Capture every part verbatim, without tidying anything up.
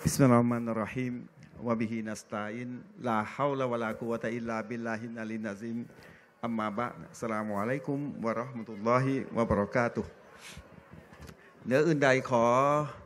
บิสมิลลาฮิรเราะห์มานิรเราะฮีมวะบิฮินัสตะอีนลาฮาวละวะลากุวะตะอิลลาบิลลาฮิลอาลีนะซิมอัมมาบะดอัสสลามุอะลัยกุมวะเราะห์มะตุลลอฮิวะบะเราะกาตุฮ์เหนืออื่นใดขอ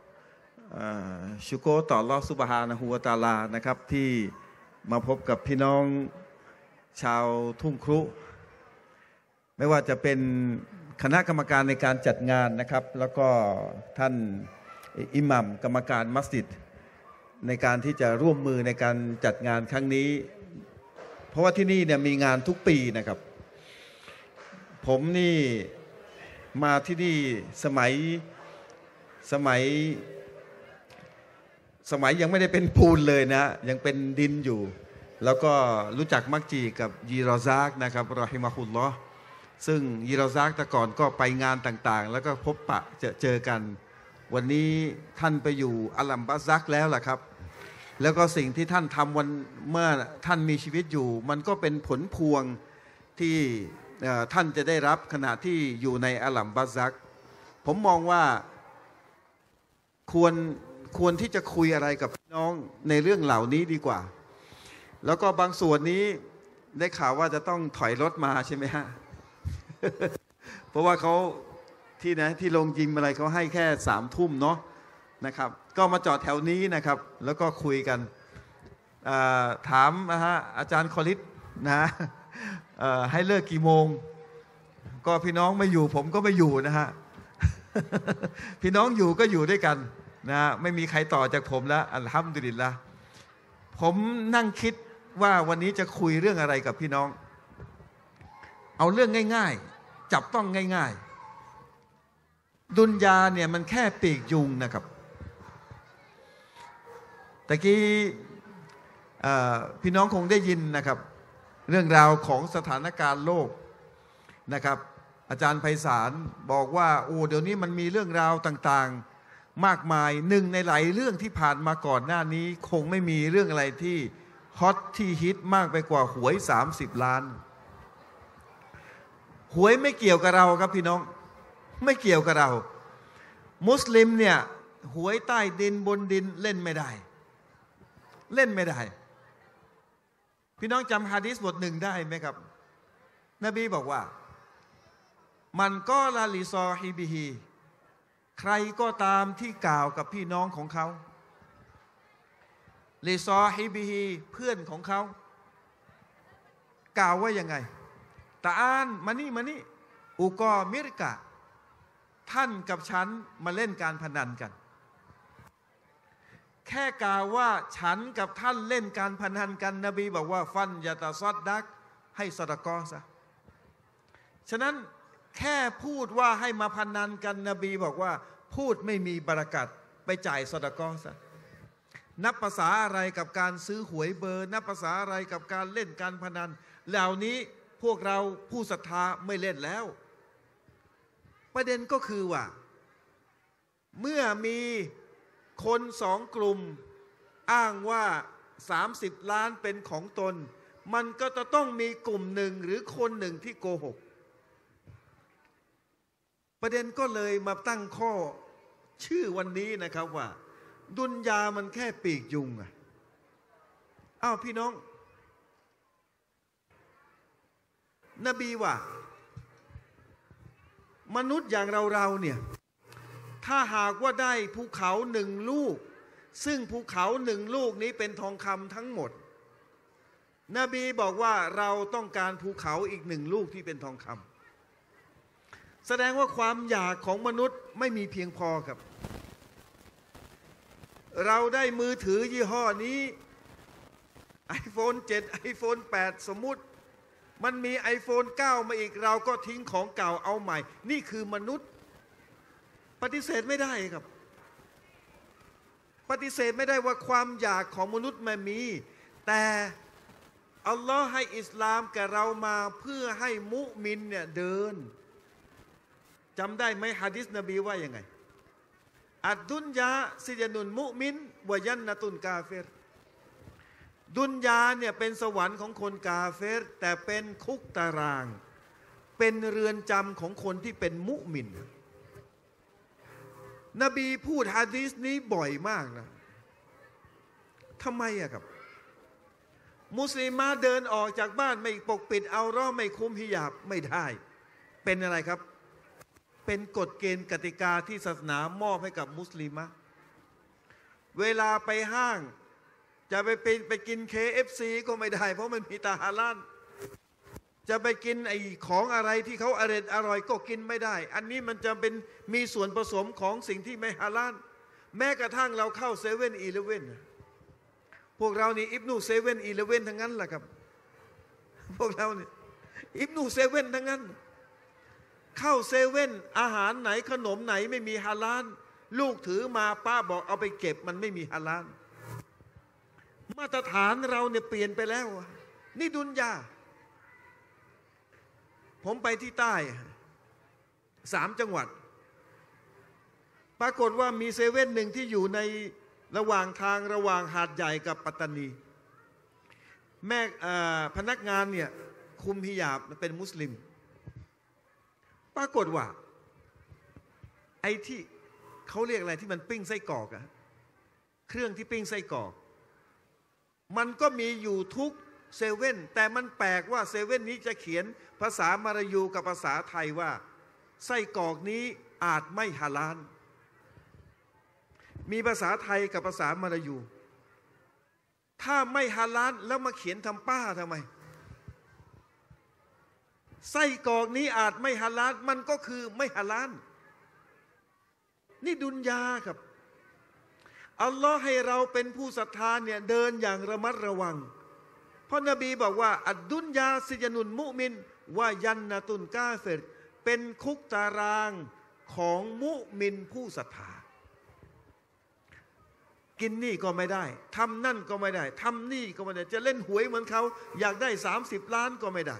ชุกรต่ออัลเลาะห์ซุบฮานะฮูวะตะอาลานะครับที่มาพบกับพี่น้องชาวทุ่งครุไม่ว่าจะเป็นคณะกรรมการในการจัดงานนะครับแล้วก็ท่านอิหมัมกรรมการมัสยิดในการที่จะร่วมมือในการจัดงานครั้งนี้เพราะว่าที่นี่เนี่ยมีงานทุกปีนะครับผมนี่มาที่นี่สมัยสมัยสมัยยังไม่ได้เป็นปูนเลยนะยังเป็นดินอยู่แล้วก็รู้จักมักจีกับยีรอซากนะครับรอฮิมะฮุลลอฮ์ซึ่งยีรอซากแต่ก่อนก็ไปงานต่างๆแล้วก็พบปะเจอเจอกันวันนี้ท่านไปอยู่อัลลัมบาซักแล้วล่ะครับแล้วก็สิ่งที่ท่านทำวันเมื่อท่านมีชีวิตอยู่มันก็เป็นผลพวงที่ท่านจะได้รับขณะที่อยู่ในอัลลัมบาซักผมมองว่าควรควรที่จะคุยอะไรกับพี่น้องในเรื่องเหล่านี้ดีกว่าแล้วก็บางส่วนนี้ได้ข่าวว่าจะต้องถอยรถมาใช่ไหมฮะ เพราะว่าเขาที่นะที่โรงยิมอะไรเขาให้แค่สามทุ่มเนาะนะครับก็มาจอดแถวนี้นะครับแล้วก็คุยกันถามนะฮะอาจารย์คอลิสนะให้เลิกกี่โมงก็พี่น้องไม่อยู่ผมก็ไม่อยู่นะฮะ พี่น้องอยู่ก็อยู่ด้วยกันนะไม่มีใครต่อจากผมแล้วอัลฮัมดุลิลละห์ผมนั่งคิดว่าวันนี้จะคุยเรื่องอะไรกับพี่น้องเอาเรื่องง่ายๆจับต้องง่ายๆดุนยาเนี่ยมันแค่ปีกยุงนะครับตะกี้พี่น้องคงได้ยินนะครับเรื่องราวของสถานการณ์โลกนะครับอาจารย์ไพศาลบอกว่าโอ้เดี๋ยวนี้มันมีเรื่องราวต่างๆมากมายหนึ่งในหลายเรื่องที่ผ่านมาก่อนหน้านี้คงไม่มีเรื่องอะไรที่ฮอตที่ฮิตมากไปกว่าหวยสามสิบล้านหวยไม่เกี่ยวกับเราครับพี่น้องไม่เกี่ยวกับเรามุสลิมเนี่ยหวยใต้ดินบนดินเล่นไม่ได้เล่นไม่ได้พี่น้องจำฮะดีษบทหนึ่งได้ไหมครับนบีบอกว่ามันก็ลาลิซอฮิบิฮีใครก็ตามที่กล่าวกับพี่น้องของเขาลิซอฮิบิฮีเพื่อนของเขากล่าวว่ายังไงตาอานมานี่มานี่อุกอมิรกะท่านกับฉันมาเล่นการพนันกันแค่กล่าวว่าฉันกับท่านเล่นการพนันกันนบีบอกว่าฟันยาตาซอดดักให้ซอดกอซะฉะนั้นแค่พูดว่าให้มาพนันกันนบีบอกว่าพูดไม่มีบารักัตไปจ่ายซอดกอซะนับภาษาอะไรกับการซื้อหวยเบอร์นับภาษาอะไรกับการเล่นการพนันเหล่านี้พวกเราผู้ศรัทธาไม่เล่นแล้วประเด็นก็คือว่าเมื่อมีคนสองกลุ่มอ้างว่าสามสิบล้านเป็นของตนมันก็จะต้องมีกลุ่มหนึ่งหรือคนหนึ่งที่โกหกประเด็นก็เลยมาตั้งข้อชื่อวันนี้นะครับว่าดุนยามันแค่ปีกยุงอ่ะอ้าวพี่น้องนบีว่ามนุษย์อย่างเราๆเนี่ยถ้าหากว่าได้ภูเขาหนึ่งลูกซึ่งภูเขาหนึ่งลูกนี้เป็นทองคำทั้งหมดนบีบอกว่าเราต้องการภูเขาอีกหนึ่งลูกที่เป็นทองคำแสดงว่าความอยากของมนุษย์ไม่มีเพียงพอครับเราได้มือถือยี่ห้อนี้ ไอโฟน เจ็ด ไอโฟน แปด สมมุติมันมี ไอโฟน เก้า มาอีกเราก็ทิ้งของเก่าเอาใหม่นี่คือมนุษย์ปฏิเสธไม่ได้ครับปฏิเสธไม่ได้ว่าความอยากของมนุษย์มันมีแต่อัลลอฮ์ให้อิสลามแก่เรามาเพื่อให้มุมินเนี่ยเดินจำได้ไหมหะดีษนบีว่ายังไงอัดดุนยาซิจนุนมุมินวะยันนะตุนกาเฟรดุนยาเนี่ยเป็นสวรรค์ของคนกาเฟรแต่เป็นคุกตารางเป็นเรือนจำของคนที่เป็นมุมินนบีพูดหะดีษนี้บ่อยมากนะทำไมอะครับมุสลิมาเดินออกจากบ้านไม่ปกปิดเอาเราะห์ไม่คุมฮิญาบไม่ได้เป็นอะไรครับเป็นกฎเกณฑ์กติกาที่ศาสนามอบให้กับมุสลิมะเวลาไปห้างจะไปไปไปกิน เค เอฟ ซี ก็ไม่ได้เพราะมันมีตาฮาลาลจะไปกินไอ้ของอะไรที่เขาอร่อยอร่อยก็กินไม่ได้อันนี้มันจะเป็นมีส่วนผสมของสิ่งที่ไม่ฮาลาลแม้กระทั่งเราเข้าเซเว่นอีเลฟเว่นพวกเรานี่อิบนูเซเว่นอีเลฟเว่นทั้งนั้นแหละครับพวกเราเนี่ยอิบนูเซเว่นทั้งนั้นเข้าเซเว่นอาหารไหนขนมไหนไม่มีฮาลาลลูกถือมาป้าบอกเอาไปเก็บมันไม่มีฮาลาลมาตรฐานเราเนี่ยเปลี่ยนไปแล้วนี่ดุนยาผมไปที่ใต้สามจังหวัดปรากฏว่ามีเซเว่นหนึ่งที่อยู่ในระหว่างทางระหว่างหาดใหญ่กับปัตตานีแม่พนักงานเนี่ยคุมฮิญาบเป็นมุสลิมปรากฏว่าไอ้ที่เขาเรียกอะไรที่มันปิ้งไส้กรอกอะเครื่องที่ปิ้งไส้กรอกมันก็มีอยู่ทุกเซเว่นแต่มันแปลกว่าเซเว่นนี้จะเขียนภาษามารยูกับภาษาไทยว่าไส้กรอกนี้อาจไม่ฮาลาลมีภาษาไทยกับภาษามารยูถ้าไม่ฮาลาลแล้วมาเขียนทำป้าทำไมไส้กรอกนี้อาจไม่ฮาลาลมันก็คือไม่ฮาลาลนี่ดุนยาครับอัลลอฮ์ให้เราเป็นผู้ศรัทธาเนี่ยเดินอย่างระมัดระวังเพราะนบีบอกว่าอัดดุนยาซิยานุนมุมินว่ายันนะตุนกาเฟรเป็นคุกตารางของมุมินผู้ศรัทธากินนี่ก็ไม่ได้ทำนั่นก็ไม่ได้ทำนี่ก็ไม่ได้จะเล่นหวยเหมือนเขาอยากได้สามสิบล้านก็ไม่ได้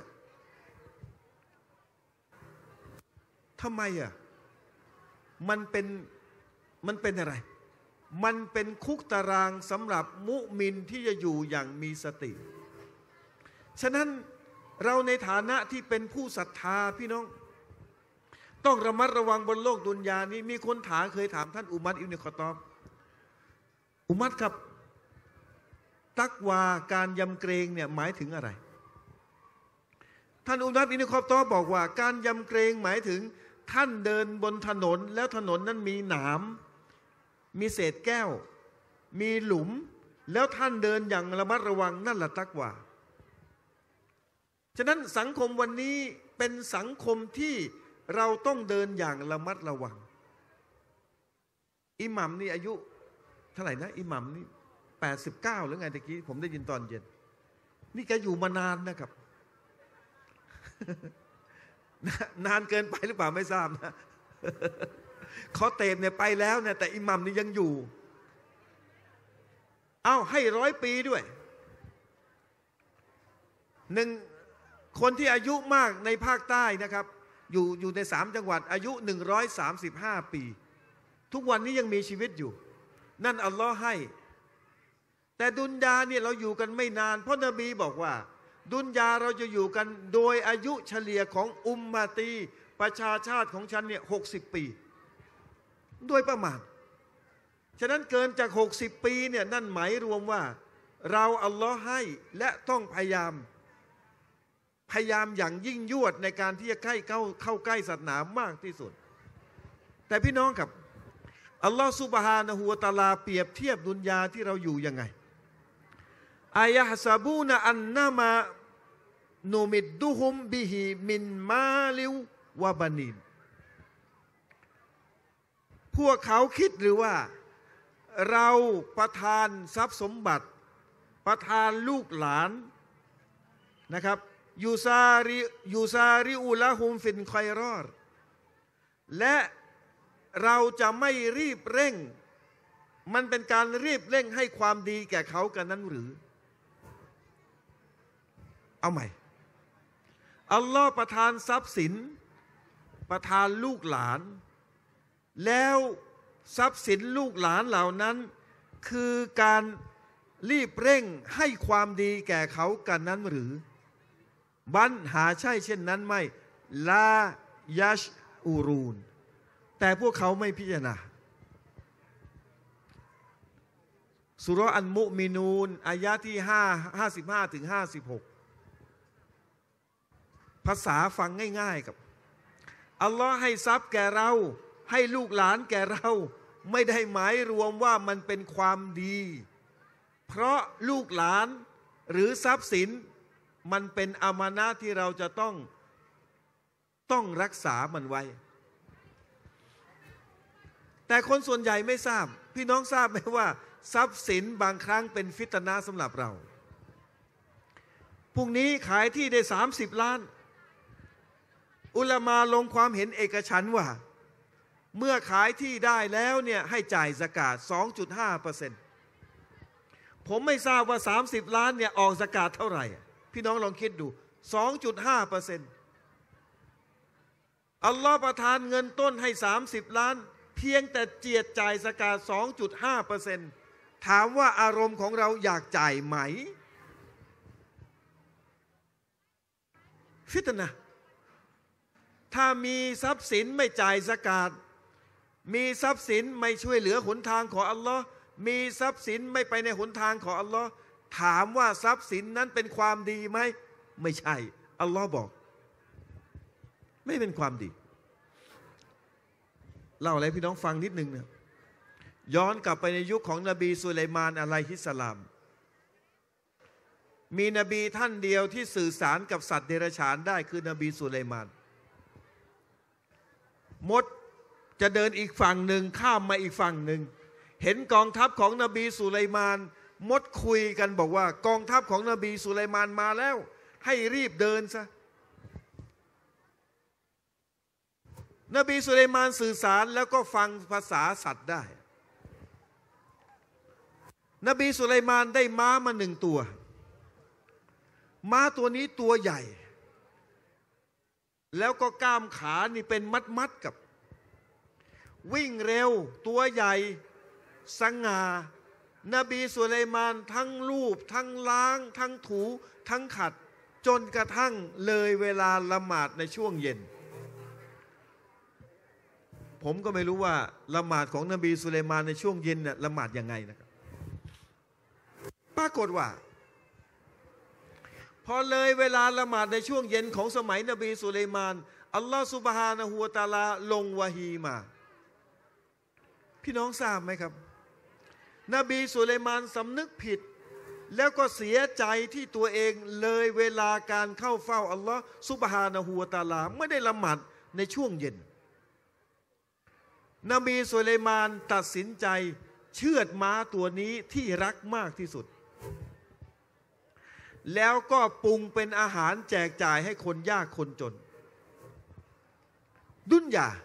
ทำไมอ่ะมันเป็นมันเป็นอะไรมันเป็นคุกตารางสำหรับมุมินที่จะอยู่อย่างมีสติฉะนั้นเราในฐานะที่เป็นผู้ศรัทธาพี่น้องต้องระมัดระวังบนโลกดุนยานี้มีคนถามเคยถามท่านอุมัรอิบนุคอฏฏอบอุมัรครับตักวาการยำเกรงเนี่ยหมายถึงอะไรท่านอุมัรอิบนุคอฏฏอบบอกว่าการยำเกรงหมายถึงท่านเดินบนถนนแล้วถนนนั้นมีหนามมีเศษแก้วมีหลุมแล้วท่านเดินอย่างระมัดระวังนั่นแหละตักวาฉะนั้นสังคมวันนี้เป็นสังคมที่เราต้องเดินอย่างระมัดระวังอิหมัมนี่อายุเท่าไหร่นะอิหมัมนี่แปดสิบเก้าหรือไงตะกี้ผมได้ยินตอนเย็นนี่แกอยู่มานานนะครับ นานเกินไปหรือเปล่าไม่ทราบนะ เขาเตมเนี่ยไปแล้วเนี่ยแต่อิหมัมนี่ยังอยู่เอ้าให้ร้อยปีด้วยหนึ่งคนที่อายุมากในภาคใต้นะครับอยู่อยู่ในสามจังหวัดอายุหนึ่งร้อยสามสิบห้าปีทุกวันนี้ยังมีชีวิตอยู่นั่นอัลลอฮ์ให้แต่ดุนยาเนี่ยเราอยู่กันไม่นานเพราะนบีบอกว่าดุนยาเราจะอยู่กันโดยอายุเฉลี่ยของอุมมะตีประชาชาติของฉันเนี่ยหกสิบปีโดยประมาณฉะนั้นเกินจากหกสิบปีเนี่ยนั่นหมายรวมว่าเราอัลลอฮ์ให้และต้องพยายามพยายามอย่างยิ่งยวดในการที่จะใกล้เข้าเข้าใกล้ศาสนามากที่สุดแต่พี่น้องครับอัลลอฮ์ซุบฮานะฮูวะตะอาลาเปรียบเทียบดุนยาที่เราอยู่ยังไงอายะฮ์ซาบูนะอันนะมานุมิดดุฮุมบิฮิมินมาลิววะบานีนพวกเขาคิดหรือว่าเราประทานทรัพย์สมบัติประทานลูกหลานนะครับยูซาริยูซาริอุละฮุมฟินคอยรอดและเราจะไม่รีบเร่งมันเป็นการรีบเร่งให้ความดีแก่เขากันนั้นหรือเอาใหม่อัลลอฮ์ประทานทรัพย์สินประทานลูกหลานแล้วทรัพย์สินลูกหลานเหล่านั้นคือการรีบเร่งให้ความดีแก่เขากันนั้นหรือบันหาใช่เช่นนั้นไม่ลายัชอูรูนแต่พวกเขาไม่พิจารณาสุเราะห์อันมุมินูนอายะที่ห้าห้าสิบห้าถึงห้าสิบหกภาษาฟังง่ายๆกับอัลลอฮ์ให้ทรัพย์แก่เราให้ลูกหลานแก่เราไม่ได้หมายรวมว่ามันเป็นความดีเพราะลูกหลานหรือทรัพย์สินมันเป็นอามานะห์ที่เราจะต้องต้องรักษามันไว้แต่คนส่วนใหญ่ไม่ทราบพี่น้องทราบไหมว่าทรัพย์สินบางครั้งเป็นฟิตนะห์สำหรับเราพรุ่งนี้ขายที่ได้สามสิบล้านอุลามาลงความเห็นเอกฉันท์ว่าเมื่อขายที่ได้แล้วเนี่ยให้จ่ายซะกาต สองจุดห้าเปอร์เซ็นต์ ผมไม่ทราบว่าสามสิบล้านเนี่ยออกซะกาตเท่าไหร่พี่น้องลองคิดดู สองจุดห้าเปอร์เซ็นต์ อัลลอฮ์ประทานเงินต้นให้สามสิบล้านเพียงแต่เจียดจ่ายซะกาต สองจุดห้าเปอร์เซ็นต์ ถามว่าอารมณ์ของเราอยากจ่ายไหมฟิตนะห์ถ้ามีทรัพย์สินไม่จ่ายซะกาตมีทรัพย์สินไม่ช่วยเหลือหนทางของอัลลอฮ์มีทรัพย์สินไม่ไปในหนทางของอัลลอฮ์ถามว่าทรัพย์สินนั้นเป็นความดีไหมไม่ใช่อัลลอฮ์บอกไม่เป็นความดีเล่าอะไรพี่น้องฟังนิดนึงนะย้อนกลับไปในยุคของนบีสุไลมานอะลัยฮิสสลามมีนบีท่านเดียวที่สื่อสารกับสัตว์เดรัจฉานได้คือนบีสุไลมานมดจะเดินอีกฝั่งหนึ่งข้ามมาอีกฝั่งหนึ่งเห็นกองทัพของนบีสุไลมานมดคุยกันบอกว่ากองทัพของนบีสุไลมานมาแล้วให้รีบเดินซะนบีสุไลมานสื่อสารแล้วก็ฟังภาษาสัตว์ได้นบีสุไลมานได้ม้ามาหนึ่งตัวม้าตัวนี้ตัวใหญ่แล้วก็กล้ามขานี่เป็นมัดๆกับวิ่งเร็วตัวใหญ่สง่านบีสุไลมานทั้งลูบทั้งล้างทั้งถูทั้งขัดจนกระทั่งเลยเวลาละหมาดในช่วงเย็นผมก็ไม่รู้ว่าละหมาดของนบีสุไลมานในช่วงเย็นน่ะละหมาดยังไงนะครับปรากฏว่าพอเลยเวลาละหมาดในช่วงเย็นของสมัยนบีสุไลมานอัลลอฮฺซุบฮานะฮูวะตะอาลาลงวะฮีมาพี่น้องทราบไหมครับนบีสุไลมานสำนึกผิดแล้วก็เสียใจที่ตัวเองเลยเวลาการเข้าเฝ้าอัลลอฮฺซุบฮานะฮูวะตะอาลาไม่ได้ละหมาดในช่วงเย็นนบีสุไลมานตัดสินใจเชือดม้าตัวนี้ที่รักมากที่สุดแล้วก็ปรุงเป็นอาหารแจกจ่ายให้คนยากคนจนดุนยา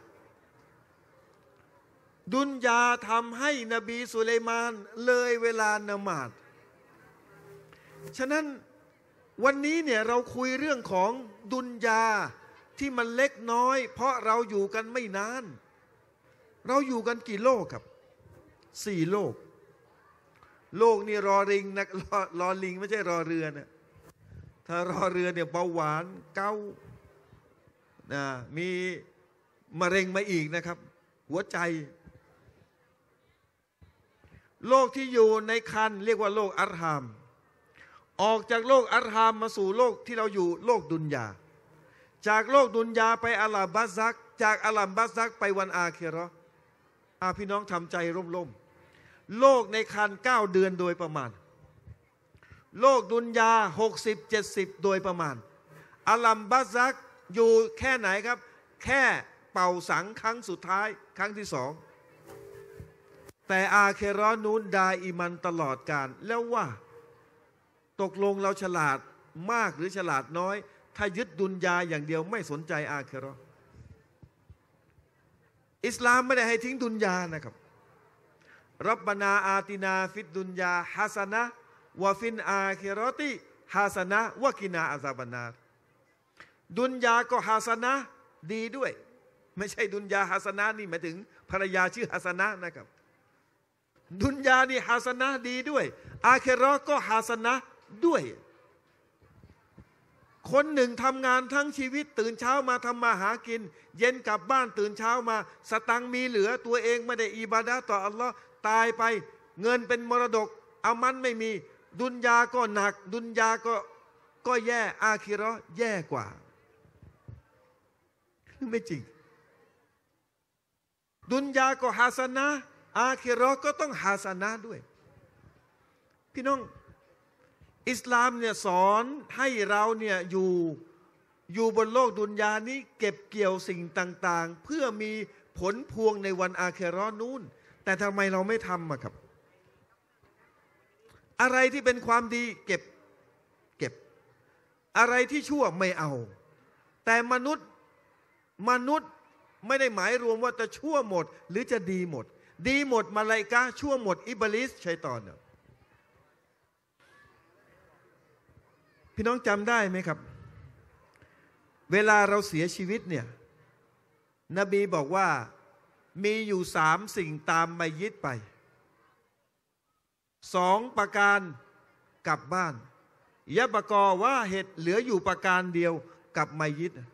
ดุนยาทำให้นบีสุไลมานเลยเวลานมาดฉะนั้นวันนี้เนี่ยเราคุยเรื่องของดุนยาที่มันเล็กน้อยเพราะเราอยู่กันไม่นานเราอยู่กันกี่โลกครับสี่โลกโลกนี่รอริงนะรอรอลิงไม่ใช่รอเรือนะถ้ารอเรือเนี่ยเบาหวานเกานะมีมะเร็งมาอีกนะครับหัวใจโลกที่อยู่ในคันเรียกว่าโลกอัรฮามออกจากโลกอัรฮามมาสู่โลกที่เราอยู่โลกดุนยาจากโลกดุนยาไปอัลลัมบัซักจากอัลลัมบัซักไปวันอาคิเราะห์อาพี่น้องทำใจร่มๆโลกในคันเก้าเดือนโดยประมาณโลกดุนยาหกสิบเจ็ดสิบโดยประมาณอัลลัมบัซักอยู่แค่ไหนครับแค่เป่าสังครั้งสุดท้ายครั้งที่สองแต่อาเคเราะห์นู้นดาอิมันตลอดกาลแล้วว่าตกลงเราฉลาดมากหรือฉลาดน้อยถ้ายึดดุนยาอย่างเดียวไม่สนใจอาเคเราะห์อิสลามไม่ได้ให้ทิ้งดุนยานะครับรับบานาอาตินาฟิดดุนยาฮาสนะวะฟินอาคิเราะติฮาสนะวะกินาอาซาบันนาร์ดุนยาก็ฮาสนะดีด้วยไม่ใช่ดุนยาฮาสนะนี่หมายถึงภรรยาชื่อฮาสนะนะครับดุนยานี่ฮาสนะดีด้วยอาคิเราะห์ก็ฮาสนะด้วยคนหนึ่งทำงานทั้งชีวิตตื่นเช้ามาทำมาหากินเย็นกลับบ้านตื่นเช้ามาสตังค์มีเหลือตัวเองไม่ได้อิบาดะห์ต่ออัลลอฮ์ตายไปเงินเป็นมรดกอามันไม่มีดุนยาก็หนักดุนยาก็ก็แย่อาคิเราะห์แย่กว่าไม่จริงดุนยาก็ฮาสนะห์อาคิเราะห์ก็ต้องฮาสนะห์ด้วยพี่น้องอิสลามเนี่ยสอนให้เราเนี่ยอยู่อยู่บนโลกดุนยานี้เก็บเกี่ยวสิ่งต่างๆเพื่อมีผลพวงในวันอาคิเราะห์นู้นแต่ทำไมเราไม่ทำอะครับอะไรที่เป็นความดีเก็บเก็บอะไรที่ชั่วไม่เอาแต่มนุษย์มนุษย์ไม่ได้หมายรวมว่าจะชั่วหมดหรือจะดีหมดดีหมดมาลาอิกะฮ์ชั่วหมดอิบลิสชัยฏอนเนี่ยพี่น้องจำได้ไหมครับเวลาเราเสียชีวิตเนี่ยนบีบอกว่ามีอยู่สามสิ่งตามมัยยิตไปสองประการกลับบ้านยะบะกอว่าเหตุเหลืออยู่ประการเดียวกับมัยยิต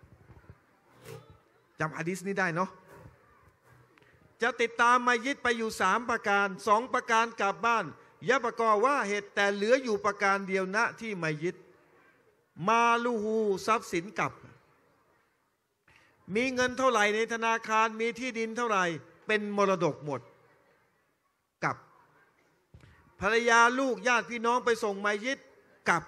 จำหะดีษนี้ได้เนาะจะติดตามมัยยิตไปอยู่สามประการสองประการกลับบ้านยะบะกอว่าเหตุแต่เหลืออยู่ประการเดียวณที่มัยยิตมาลูฮูทรัพย์สินกลับมีเงินเท่าไหร่ในธนาคารมีที่ดินเท่าไหร่เป็นมรดกหมดกลับภรรยาลูกญาติพี่น้องไปส่งมัยยิตกลับ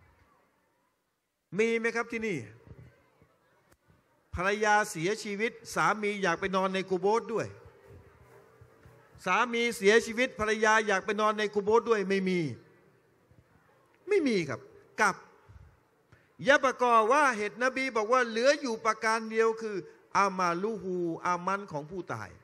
มีไหมครับที่นี่ภรรยาเสียชีวิตสามีอยากไปนอนในกุโบร์ด้วยสามีเสียชีวิตภรรยาอยากไปนอนในกุโบร์ด้วยไม่มีไม่มีครับกลับยะบะกอว่าเหตุนบีบอกว่าเหลืออยู่ประการเดียวคืออามาลูฮูอามันของผู้ตาย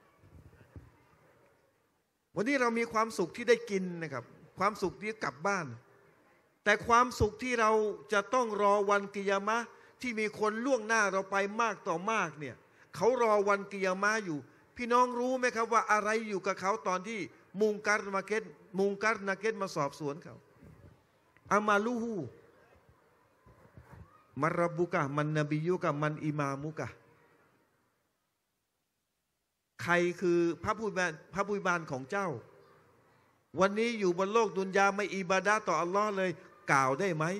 วันนี้เรามีความสุขที่ได้กินนะครับความสุขที่กลับบ้านแต่ความสุขที่เราจะต้องรอวันกิยามะห์ที่มีคนล่วงหน้าเราไปมากต่อมากเนี่ยเขารอวันกิยามะห์อยู่พี่น้องรู้ไหมครับว่าอะไรอยู่กับเขาตอนที่มุงกัรนาเกตมุงกัรนาเกตมาสอบสวนเขาอามาลูฮูมารบุกะมันนบียุกะมันอิมามุกะใครคือพระผู้บานพระผู้บานของเจ้าวันนี้อยู่บนโลกดุนยาไม่อิบาดะห์ต่ออัลลอฮ์เลยกล่าวได้ไหม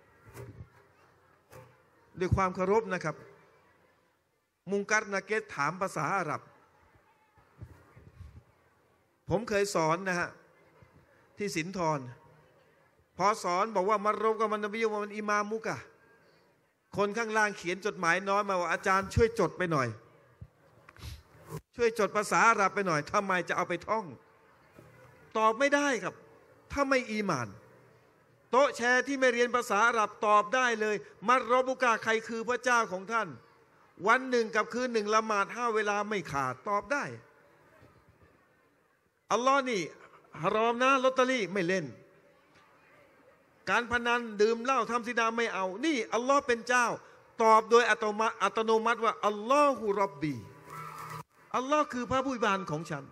ด้วยความเคารพนะครับมุงกัรนาเกตถามภาษาอาหรับผมเคยสอนนะฮะที่สินธรพอสอนบอกว่ามารบกับมันนบียุกะมันอิมามุกะคนข้างล่างเขียนจดหมายน้อยมาว่าอาจารย์ช่วยจดไปหน่อยช่วยจดภาษาอาหรับไปหน่อยทำไมจะเอาไปท่องตอบไม่ได้ครับถ้าไม่อีหม่านโต๊ะแชร์ที่ไม่เรียนภาษาอาหรับตอบได้เลยมัรรบุกะใครคือพระเจ้าของท่านวันหนึ่งกับคืนหนึ่งละหมาดห้าเวลาไม่ขาดตอบได้อัลลอฮ์นี่ฮารอมนะลอตเตอรี่ไม่เล่นการพนันดื่มเหล้าทำซินาไม่เอานี่อัลลอฮ์เป็นเจ้าตอบโดยอัตโนมัติอัตโนมัติว่าอัลลอฮุร็อบบีอัลลอฮ์คือพระผู้บานของฉัน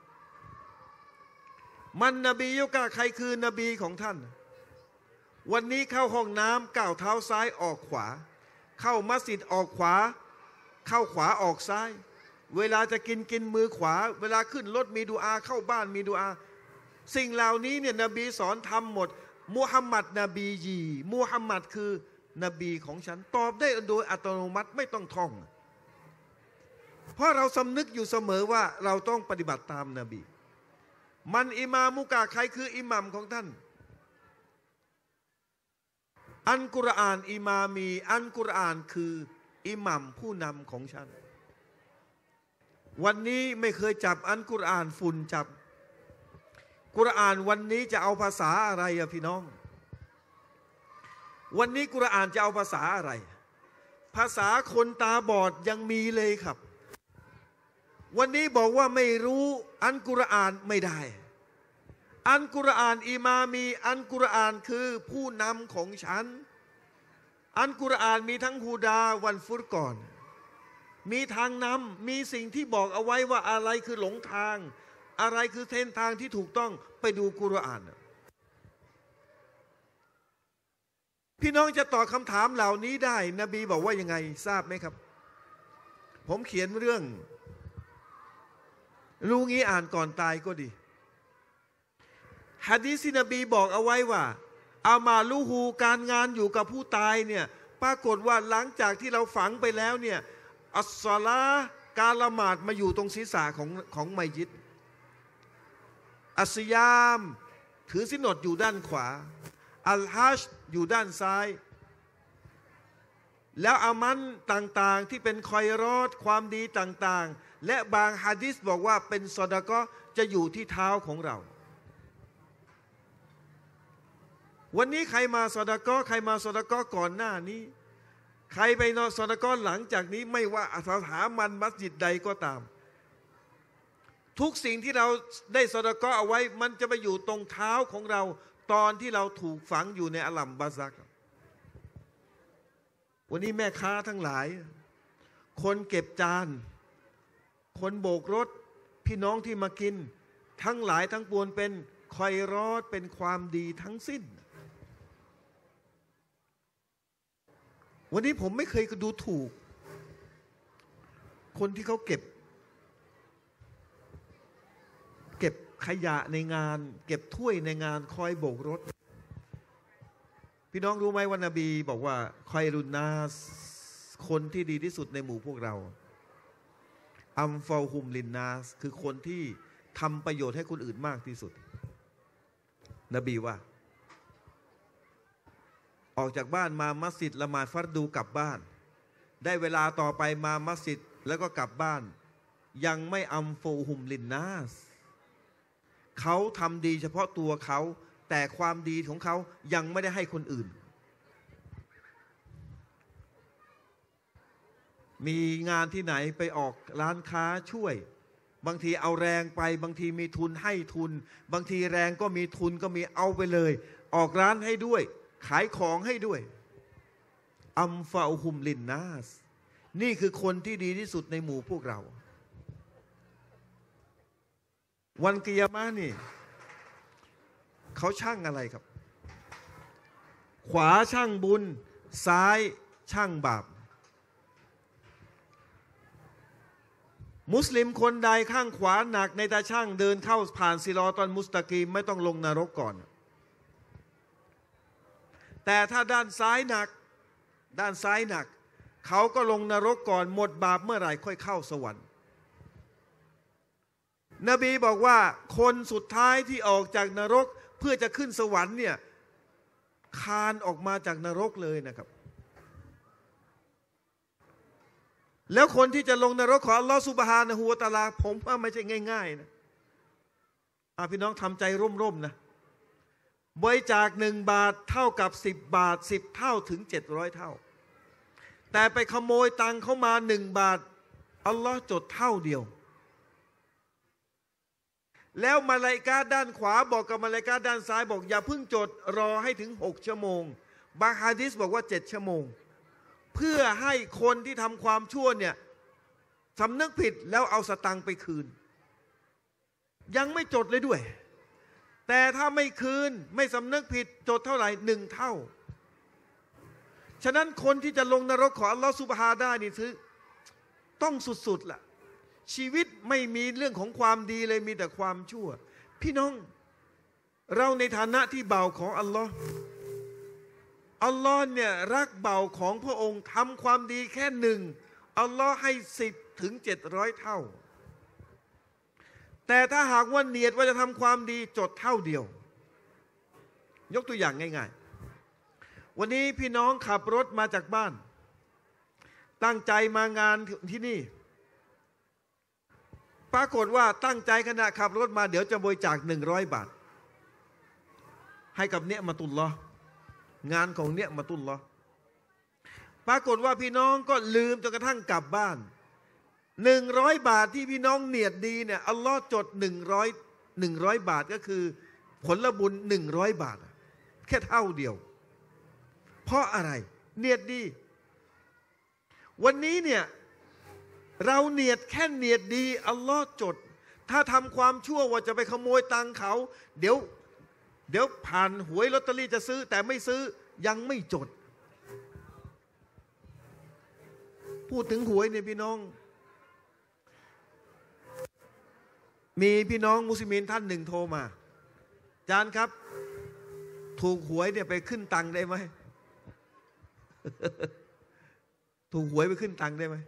มันนบียุกะใครคือนบีของท่านวันนี้เข้าห้องน้ำก้าวเท้าซ้ายออกขวาเข้ามัสยิดออกขวาเข้าขวาออกซ้ายเวลาจะกินกินมือขวาเวลาขึ้นรถมีดุอาเข้าบ้านมีดุอาสิ่งเหล่านี้เนี่ยนบีสอนทำหมดมุฮัมมัดนบียีมุฮัมมัดคือนบีของฉันตอบได้โดยอัตโนมัติไม่ต้องท่องเพราะเราสำนึกอยู่เสมอว่าเราต้องปฏิบัติตามนบีมันอิมามุกะใครคืออิหมัมของท่านอันกุรอานอิมามีอันกุรอานคืออิหมัมผู้นำของฉันวันนี้ไม่เคยจับอันกุรอานฝุ่นจับกุรอานวันนี้จะเอาภาษาอะไรอะพี่น้องวันนี้กุรอานจะเอาภาษาอะไรภาษาคนตาบอดยังมีเลยครับวันนี้บอกว่าไม่รู้อันกุรอานไม่ได้อันกุรอานอิมามีอันกุรอานคือผู้นำของฉันอันกุรอานมีทั้งฮูดาวันฟุรกอนมีทางนำมีสิ่งที่บอกเอาไว้ว่าอะไรคือหลงทางอะไรคือเส้นทางที่ถูกต้องไปดูกุรอานพี่น้องจะตอบคำถามเหล่านี้ได้นบีบอกว่ายังไงทราบไหมครับผมเขียนเรื่องรู้งี้อ่านก่อนตายก็ดีหะดีษที่นบีบอกเอาไว้ว่าอามาลูฮูการงานอยู่กับผู้ตายเนี่ยปรากฏว่าหลังจากที่เราฝังไปแล้วเนี่ยอัสศอลาห์การละหมาดมาอยู่ตรงศีรษะของของมัยยิตอัสยามถือศีลอดอยู่ด้านขวาอัลฮัจญ์อยู่ด้านซ้ายแล้วอามันต่างๆที่เป็นคอยรอดความดีต่างๆและบางหะดีษบอกว่าเป็นซอดาเกาะห์จะอยู่ที่เท้าของเราวันนี้ใครมาซอดาเกาะห์ใครมาซอดาเกาะห์ก่อนหน้านี้ใครไปนอนซอดาเกาะห์หลังจากนี้ไม่ว่าสถาบันมัสยิดใดก็ตามทุกสิ่งที่เราได้ซอดาเกาะห์เอาไว้มันจะไปอยู่ตรงเท้าของเราตอนที่เราถูกฝังอยู่ในอัลลัมบาซักวันนี้แม่ค้าทั้งหลายคนเก็บจานคนโบกรถพี่น้องที่มากินทั้งหลายทั้งปวงเป็นคอยรอดเป็นความดีทั้งสิ้นวันนี้ผมไม่เคยดูถูกคนที่เขาเก็บเก็บขยะในงานเก็บถ้วยในงานคอยโบกรถพี่น้องรู้ไหมว่านบีบอกว่าคอยรุนนาสคนที่ดีที่สุดในหมู่พวกเราอัมฟาฮุมลินนาสคือคนที่ทำประโยชน์ให้คนอื่นมากที่สุดนบีว่าออกจากบ้านมามัสยิดละหมาดฟัรดูกลับบ้านได้เวลาต่อไปมามัสยิดแล้วก็กลับบ้านยังไม่อัมฟาฮุมลินนาสเขาทำดีเฉพาะตัวเขาแต่ความดีของเขายังไม่ได้ให้คนอื่นมีงานที่ไหนไปออกร้านค้าช่วยบางทีเอาแรงไปบางทีมีทุนให้ทุนบางทีแรงก็มีทุนก็มีเอาไปเลยออกร้านให้ด้วยขายของให้ด้วยอัมฟาอุฮุมลินนาสนี่คือคนที่ดีที่สุดในหมู่พวกเราวันกิยามะห์นี่เขาช่างอะไรครับขวาช่างบุญซ้ายช่างบาปมุสลิมคนใดข้างขวาหนักในตาช่างเดินเข้าผ่านซิรอตอนมุสตะกีมไม่ต้องลงนรกก่อนแต่ถ้าด้านซ้ายหนักด้านซ้ายหนักเขาก็ลงนรกก่อนหมดบาปเมื่อไหร่ค่อยเข้าสวรรค์นบีบอกว่าคนสุดท้ายที่ออกจากนรกเพื่อจะขึ้นสวรรค์เนี่ยคลานออกมาจากนรกเลยนะครับแล้วคนที่จะลงนรกของอัลลอฮฺซุบฮานะฮูวะตะอาลาผมว่าไม่ใช่ง่ายๆนะพี่น้องทำใจร่มๆนะบริจาคหนึ่งบาทเท่ากับสิบบาทสิบเท่าถึงเจ็ดร้อยเท่าแต่ไปขโมยตังค์เขามาหนึ่งบาทอัลลอฮ์จดเท่าเดียวแล้วมาลาอิกะฮ์ด้านขวาบอกกับมาลาอิกะฮ์ด้านซ้ายบอกอย่าเพิ่งจดรอให้ถึงหกชั่วโมงบางฮะดีษบอกว่าเจ็ดชั่วโมงเพื่อให้คนที่ทำความชั่วเนี่ยสำนึกผิดแล้วเอาสตังค์ไปคืนยังไม่จดเลยด้วยแต่ถ้าไม่คืนไม่สำนึกผิดจดเท่าไหร่หนึ่งเท่าฉะนั้นคนที่จะลงนรกของอัลลอฮฺซุบฮานะฮูวะตะอาลานี่คือต้องสุดๆล่ะชีวิตไม่มีเรื่องของความดีเลยมีแต่ความชั่วพี่น้องเราในฐานะที่บ่าวของอัลลอฮ์อัลลอฮ์เนี่ยรักบ่าวของพระองค์ทำความดีแค่หนึ่งอัลลอฮ์ให้สิบถึงเจ็ดร้อยเท่าแต่ถ้าหากว่าเนียดว่าจะทำความดีจดเท่าเดียวยกตัวอย่างง่ายๆวันนี้พี่น้องขับรถมาจากบ้านตั้งใจมางานที่นี่ปรากฏว่าตั้งใจขณะขับรถมาเดี๋ยวจะบริจาคหนึ่งร้อยบาทให้กับเนียมะตุลลอฮ์งานของเนียมะตุลลอฮ์ปรากฏว่าพี่น้องก็ลืมจนกระทั่งกลับบ้านหนึ่งร้อยบาทที่พี่น้องเนียดดีเนี่ยอัลลอฮ์จดหนึ่งร้อยหนึ่งร้อยบาทก็คือผลบุญหนึ่งร้อยบาทแค่เท่าเดียวเพราะอะไรเนียดดีวันนี้เนี่ยเราเนียดแค่เนียดดีอัลลอฮ์จดถ้าทำความชั่วว่าจะไปขโมยตังค์เขาเดี๋ยวเดี๋ยวผ่านหวยลอตเตอรี่จะซื้อแต่ไม่ซื้อยังไม่จดพูดถึงหวยเนี่ยพี่น้องมีพี่น้องมุสลิมท่านหนึ่งโทรมาจารย์ครับถูกหวยเนี่ยไปขึ้นตังค์ได้ไหม ถูกหวยไปขึ้นตังค์ได้ไหม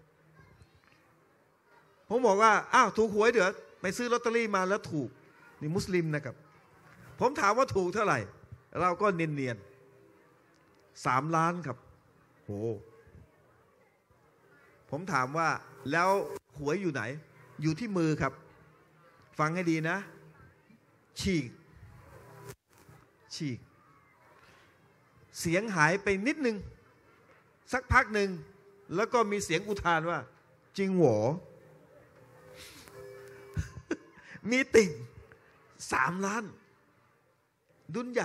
ผมบอกว่าอ้าวถูกหวยเดี๋ยวไปซื้อลอตเตอรี่มาแล้วถูกนี่มุสลิมนะครับผมถามว่าถูกเท่าไหร่เราก็เนียนๆสามล้านครับโหผมถามว่าแล้วหวยอยู่ไหนอยู่ที่มือครับฟังให้ดีนะฉีกฉีกเสียงหายไปนิดนึงสักพักหนึ่งแล้วก็มีเสียงอุทานว่าจริงหรอ มีติ่งสามล้านดุนยา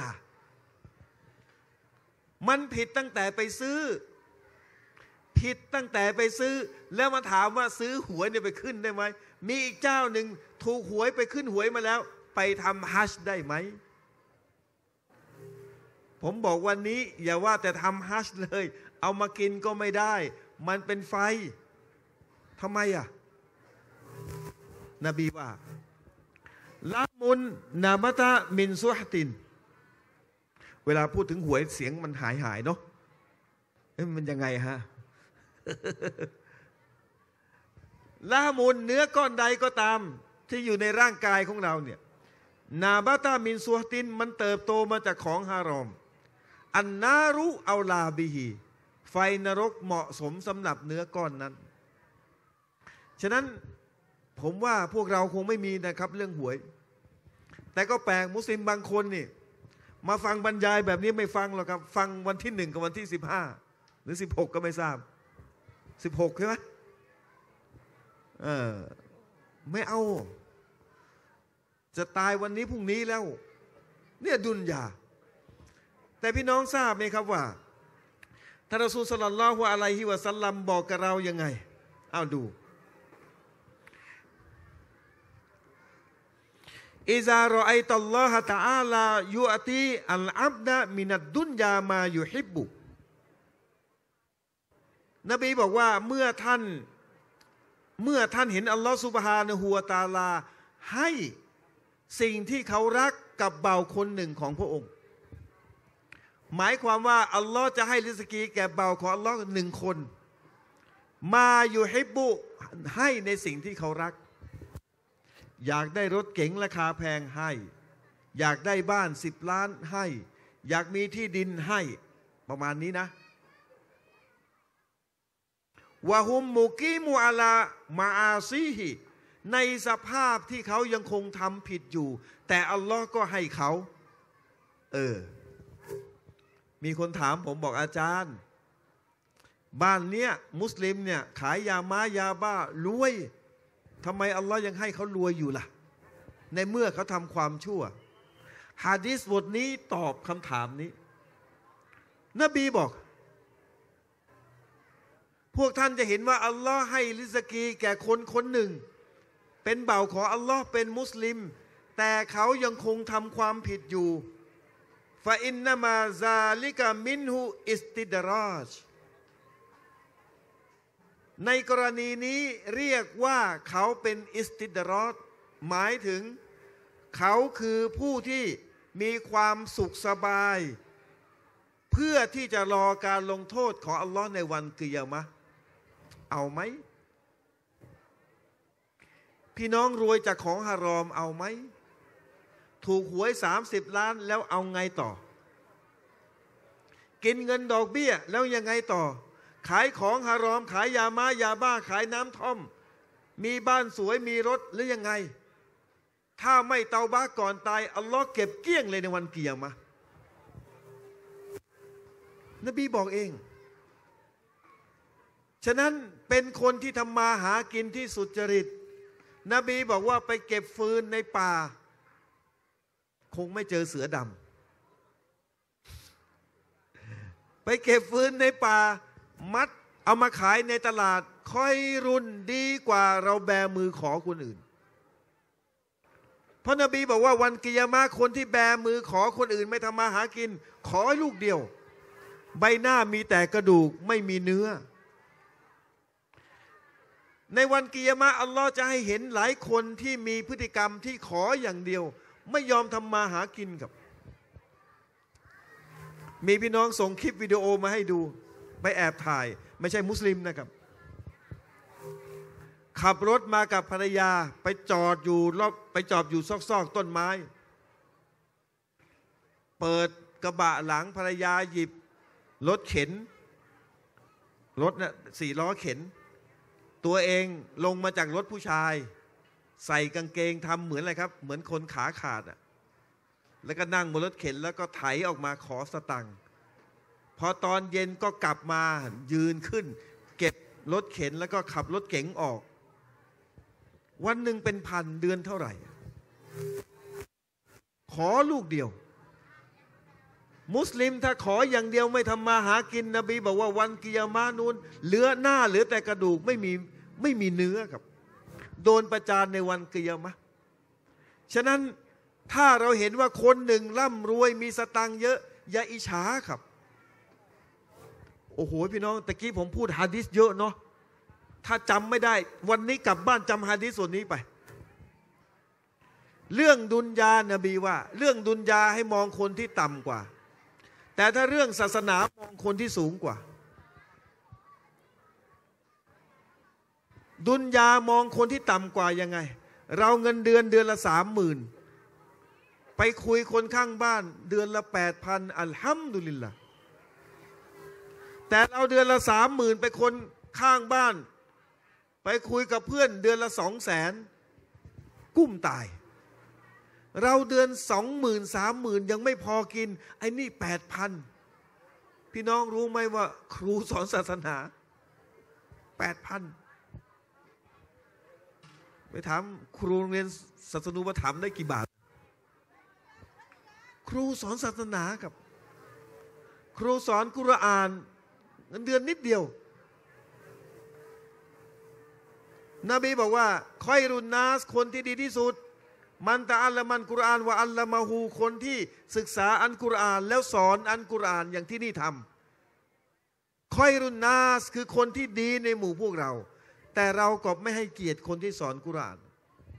มันผิดตั้งแต่ไปซื้อผิดตั้งแต่ไปซื้อแล้วมาถามว่าซื้อหวยเนี่ยไปขึ้นได้ไหมมีอีกเจ้าหนึ่งถูกหวยไปขึ้นหวยมาแล้วไปทำฮัจญ์ได้ไหมผมบอกวันนี้อย่าว่าแต่ทำฮัจญ์เลยเอามากินก็ไม่ได้มันเป็นไฟทำไมอ่ะนบีว่าละมุนนาบะตะมินซุฮตินเวลาพูดถึงหวยเสียงมันหายหายเนาะเอ๊ะมันยังไงฮะ ละมุนเนื้อก้อนใดก็ตามที่อยู่ในร่างกายของเราเนี่ยนาบะตะมินซุฮตินมันเติบโตมาจากของฮารอมอันนารุเอาลาบิฮีไฟนรกเหมาะสมสำหรับเนื้อก้อนนั้นฉะนั้นผมว่าพวกเราคงไม่มีนะครับเรื่องหวยแต่ก็แปลกมุสลิมบางคนนี่มาฟังบรรยายแบบนี้ไม่ฟังหรอกครับฟังวันที่หนึ่งกับวันที่สิบห้าหรือสิบหกก็ไม่ทราบสิบหกใช่ไหมเออไม่เอาจะตายวันนี้พรุ่งนี้แล้วเนี่ยดุนยาแต่พี่น้องทราบไหมครับว่าท่านรอซูลศ็อลลัลลอฮุอะลัยฮิวะซัลลัมบอกกับเรายังไงเอาดูอิซารอไอตัลลอฮะตะอาลายุอตีอัลอับดะมินัดดุนยามายุฮิบบุนบีบอกว่าเมื่อท่านเมื่อท่านเห็นอัลลอฮฺซุบฮานะฮูวะตะอาลาให้สิ่งที่เขารักกับเบาคนหนึ่งของพระองค์หมายความว่าอัลลอฮ์จะให้ริสกีแก่เบาของอัลลอฮ์หนึ่งคนมาอยู่ฮิบบุให้ในสิ่งที่เขารักอยากได้รถเก๋งราคาแพงให้อยากได้บ้านสิบล้านให้อยากมีที่ดินให้ประมาณนี้นะวะฮุมมุกีมุอาลามาอาซีฮิในสภาพที่เขายังคงทำผิดอยู่แต่อัลลอฮ์ก็ให้เขาเออมีคนถามผมบอกอาจารย์บ้านเนี้ยมุสลิมเนี่ยขายยาม้ายาบ้ารวยทำไมอัลลอฮ์ยังให้เขารวยอยู่ล่ะในเมื่อเขาทำความชั่วหะดีษบทนี้ตอบคำถามนี้นบีบอกพวกท่านจะเห็นว่าอัลลอฮ์ให้ริสกีแก่คนคนหนึ่งเป็นเบ่าวของอัลลอฮ์เป็นมุสลิมแต่เขายังคงทำความผิดอยู่ฟาอินนามาซาลิกามินฮูอิสติดราจในกรณีนี้เรียกว่าเขาเป็นอิสติดรอดหมายถึงเขาคือผู้ที่มีความสุขสบายเพื่อที่จะรอการลงโทษของอัลลอฮ์ในวันกิยามะห์เอาไหมพี่น้องรวยจากของฮารอมเอาไหมถูกหวยสามสิบล้านแล้วเอาไงต่อกินเงินดอกเบี้ยแล้วยังไงต่อขายของฮารอมขายยาม้ายาบ้าขายน้ำท่อมมีบ้านสวยมีรถหรือยังไงถ้าไม่เตาบ้าก่อนตายอัลลอฮ์เก็บเกลี้ยงเลยในวันกิยามะห์นบีบอกเองฉะนั้นเป็นคนที่ทำมาหากินที่สุจริตนบีบอกว่าไปเก็บฟืนในป่าคงไม่เจอเสือดำไปเก็บฟืนในป่ามัดเอามาขายในตลาดค่อยรุนดีกว่าเราแบมือขอคนอื่นเพราะนบีบอกว่าวันกิยามะห์คนที่แบมือขอคนอื่นไม่ทำมาหากินขอลูกเดียวใบหน้ามีแต่กระดูกไม่มีเนื้อในวันกิยามะห์อัลลอฮ์จะให้เห็นหลายคนที่มีพฤติกรรมที่ขออย่างเดียวไม่ยอมทำมาหากินครับมีพี่น้องส่งคลิปวิดีโอมาให้ดูไปแอบถ่ายไม่ใช่มุสลิมนะครับขับรถมากับภรรยาไปจอดอยู่รอบไปจอดอยู่ซอกๆต้นไม้เปิดกระบะหลังภรรยาหยิบรถเข็นรถน่ะสี่ล้อเข็นตัวเองลงมาจากรถผู้ชายใส่กางเกงทำเหมือนอะไรครับเหมือนคนขาขาดอ่ะแล้วก็นั่งบนรถเข็นแล้วก็ไถออกมาขอสตังค์พอตอนเย็นก็กลับมายืนขึ้นเก็บรถเข็นแล้วก็ขับรถเก๋งออกวันหนึ่งเป็นพันเดือนเท่าไหร่ขอลูกเดียวมุสลิมถ้าขออย่างเดียวไม่ทำมาหากินนบีบอกว่าวันกิยามะห์นูนเหลือหน้าเหลือแต่กระดูกไม่มีไม่มีเนื้อครับโดนประจานในวันกิยามะห์ฉะนั้นถ้าเราเห็นว่าคนหนึ่งร่ำรวยมีสตังค์เยอะอย่าอิจฉาครับโอ้โหพี่น้องตะกี้ผมพูดหะดีษเยอะเนาะถ้าจำไม่ได้วันนี้กลับบ้านจำหะดีษส่วนนี้ไปเรื่องดุนยานบีว่าเรื่องดุนยาให้มองคนที่ต่ำกว่าแต่ถ้าเรื่องศาสนามองคนที่สูงกว่าดุนยามองคนที่ต่ำกว่ายังไงเราเงินเดือนเดือนละสามหมื่นไปคุยคนข้างบ้านเดือนละแปดพันอัลฮัมดุลิลละแต่เราเดือนละสามหมื่นไปคนข้างบ้านไปคุยกับเพื่อนเดือนละสองแสนกุ้มตายเราเดือนสองหมื่นสามหมื่นยังไม่พอกินไอ้นี่แปดพันพี่น้องรู้ไหมว่าครูสอนศาสนาแปดพันไปถามครูโรงเรียนศาสนูปถัมภ์ได้กี่บาทครูสอนศาสนากับครูสอนกุรอานเงินเดือนนิดเดียวนบีบอกว่าคอยรุนนาสคนที่ดีที่สุดมันตะอัลละมันกุรอานว่าอัลละมาฮูคนที่ศึกษาอันกุรอานแล้วสอนอันกุรอานอย่างที่นี่ทำคอยรุนนาสคือคนที่ดีในหมู่พวกเราแต่เราก็ไม่ให้เกียรติคนที่สอนกุรอาน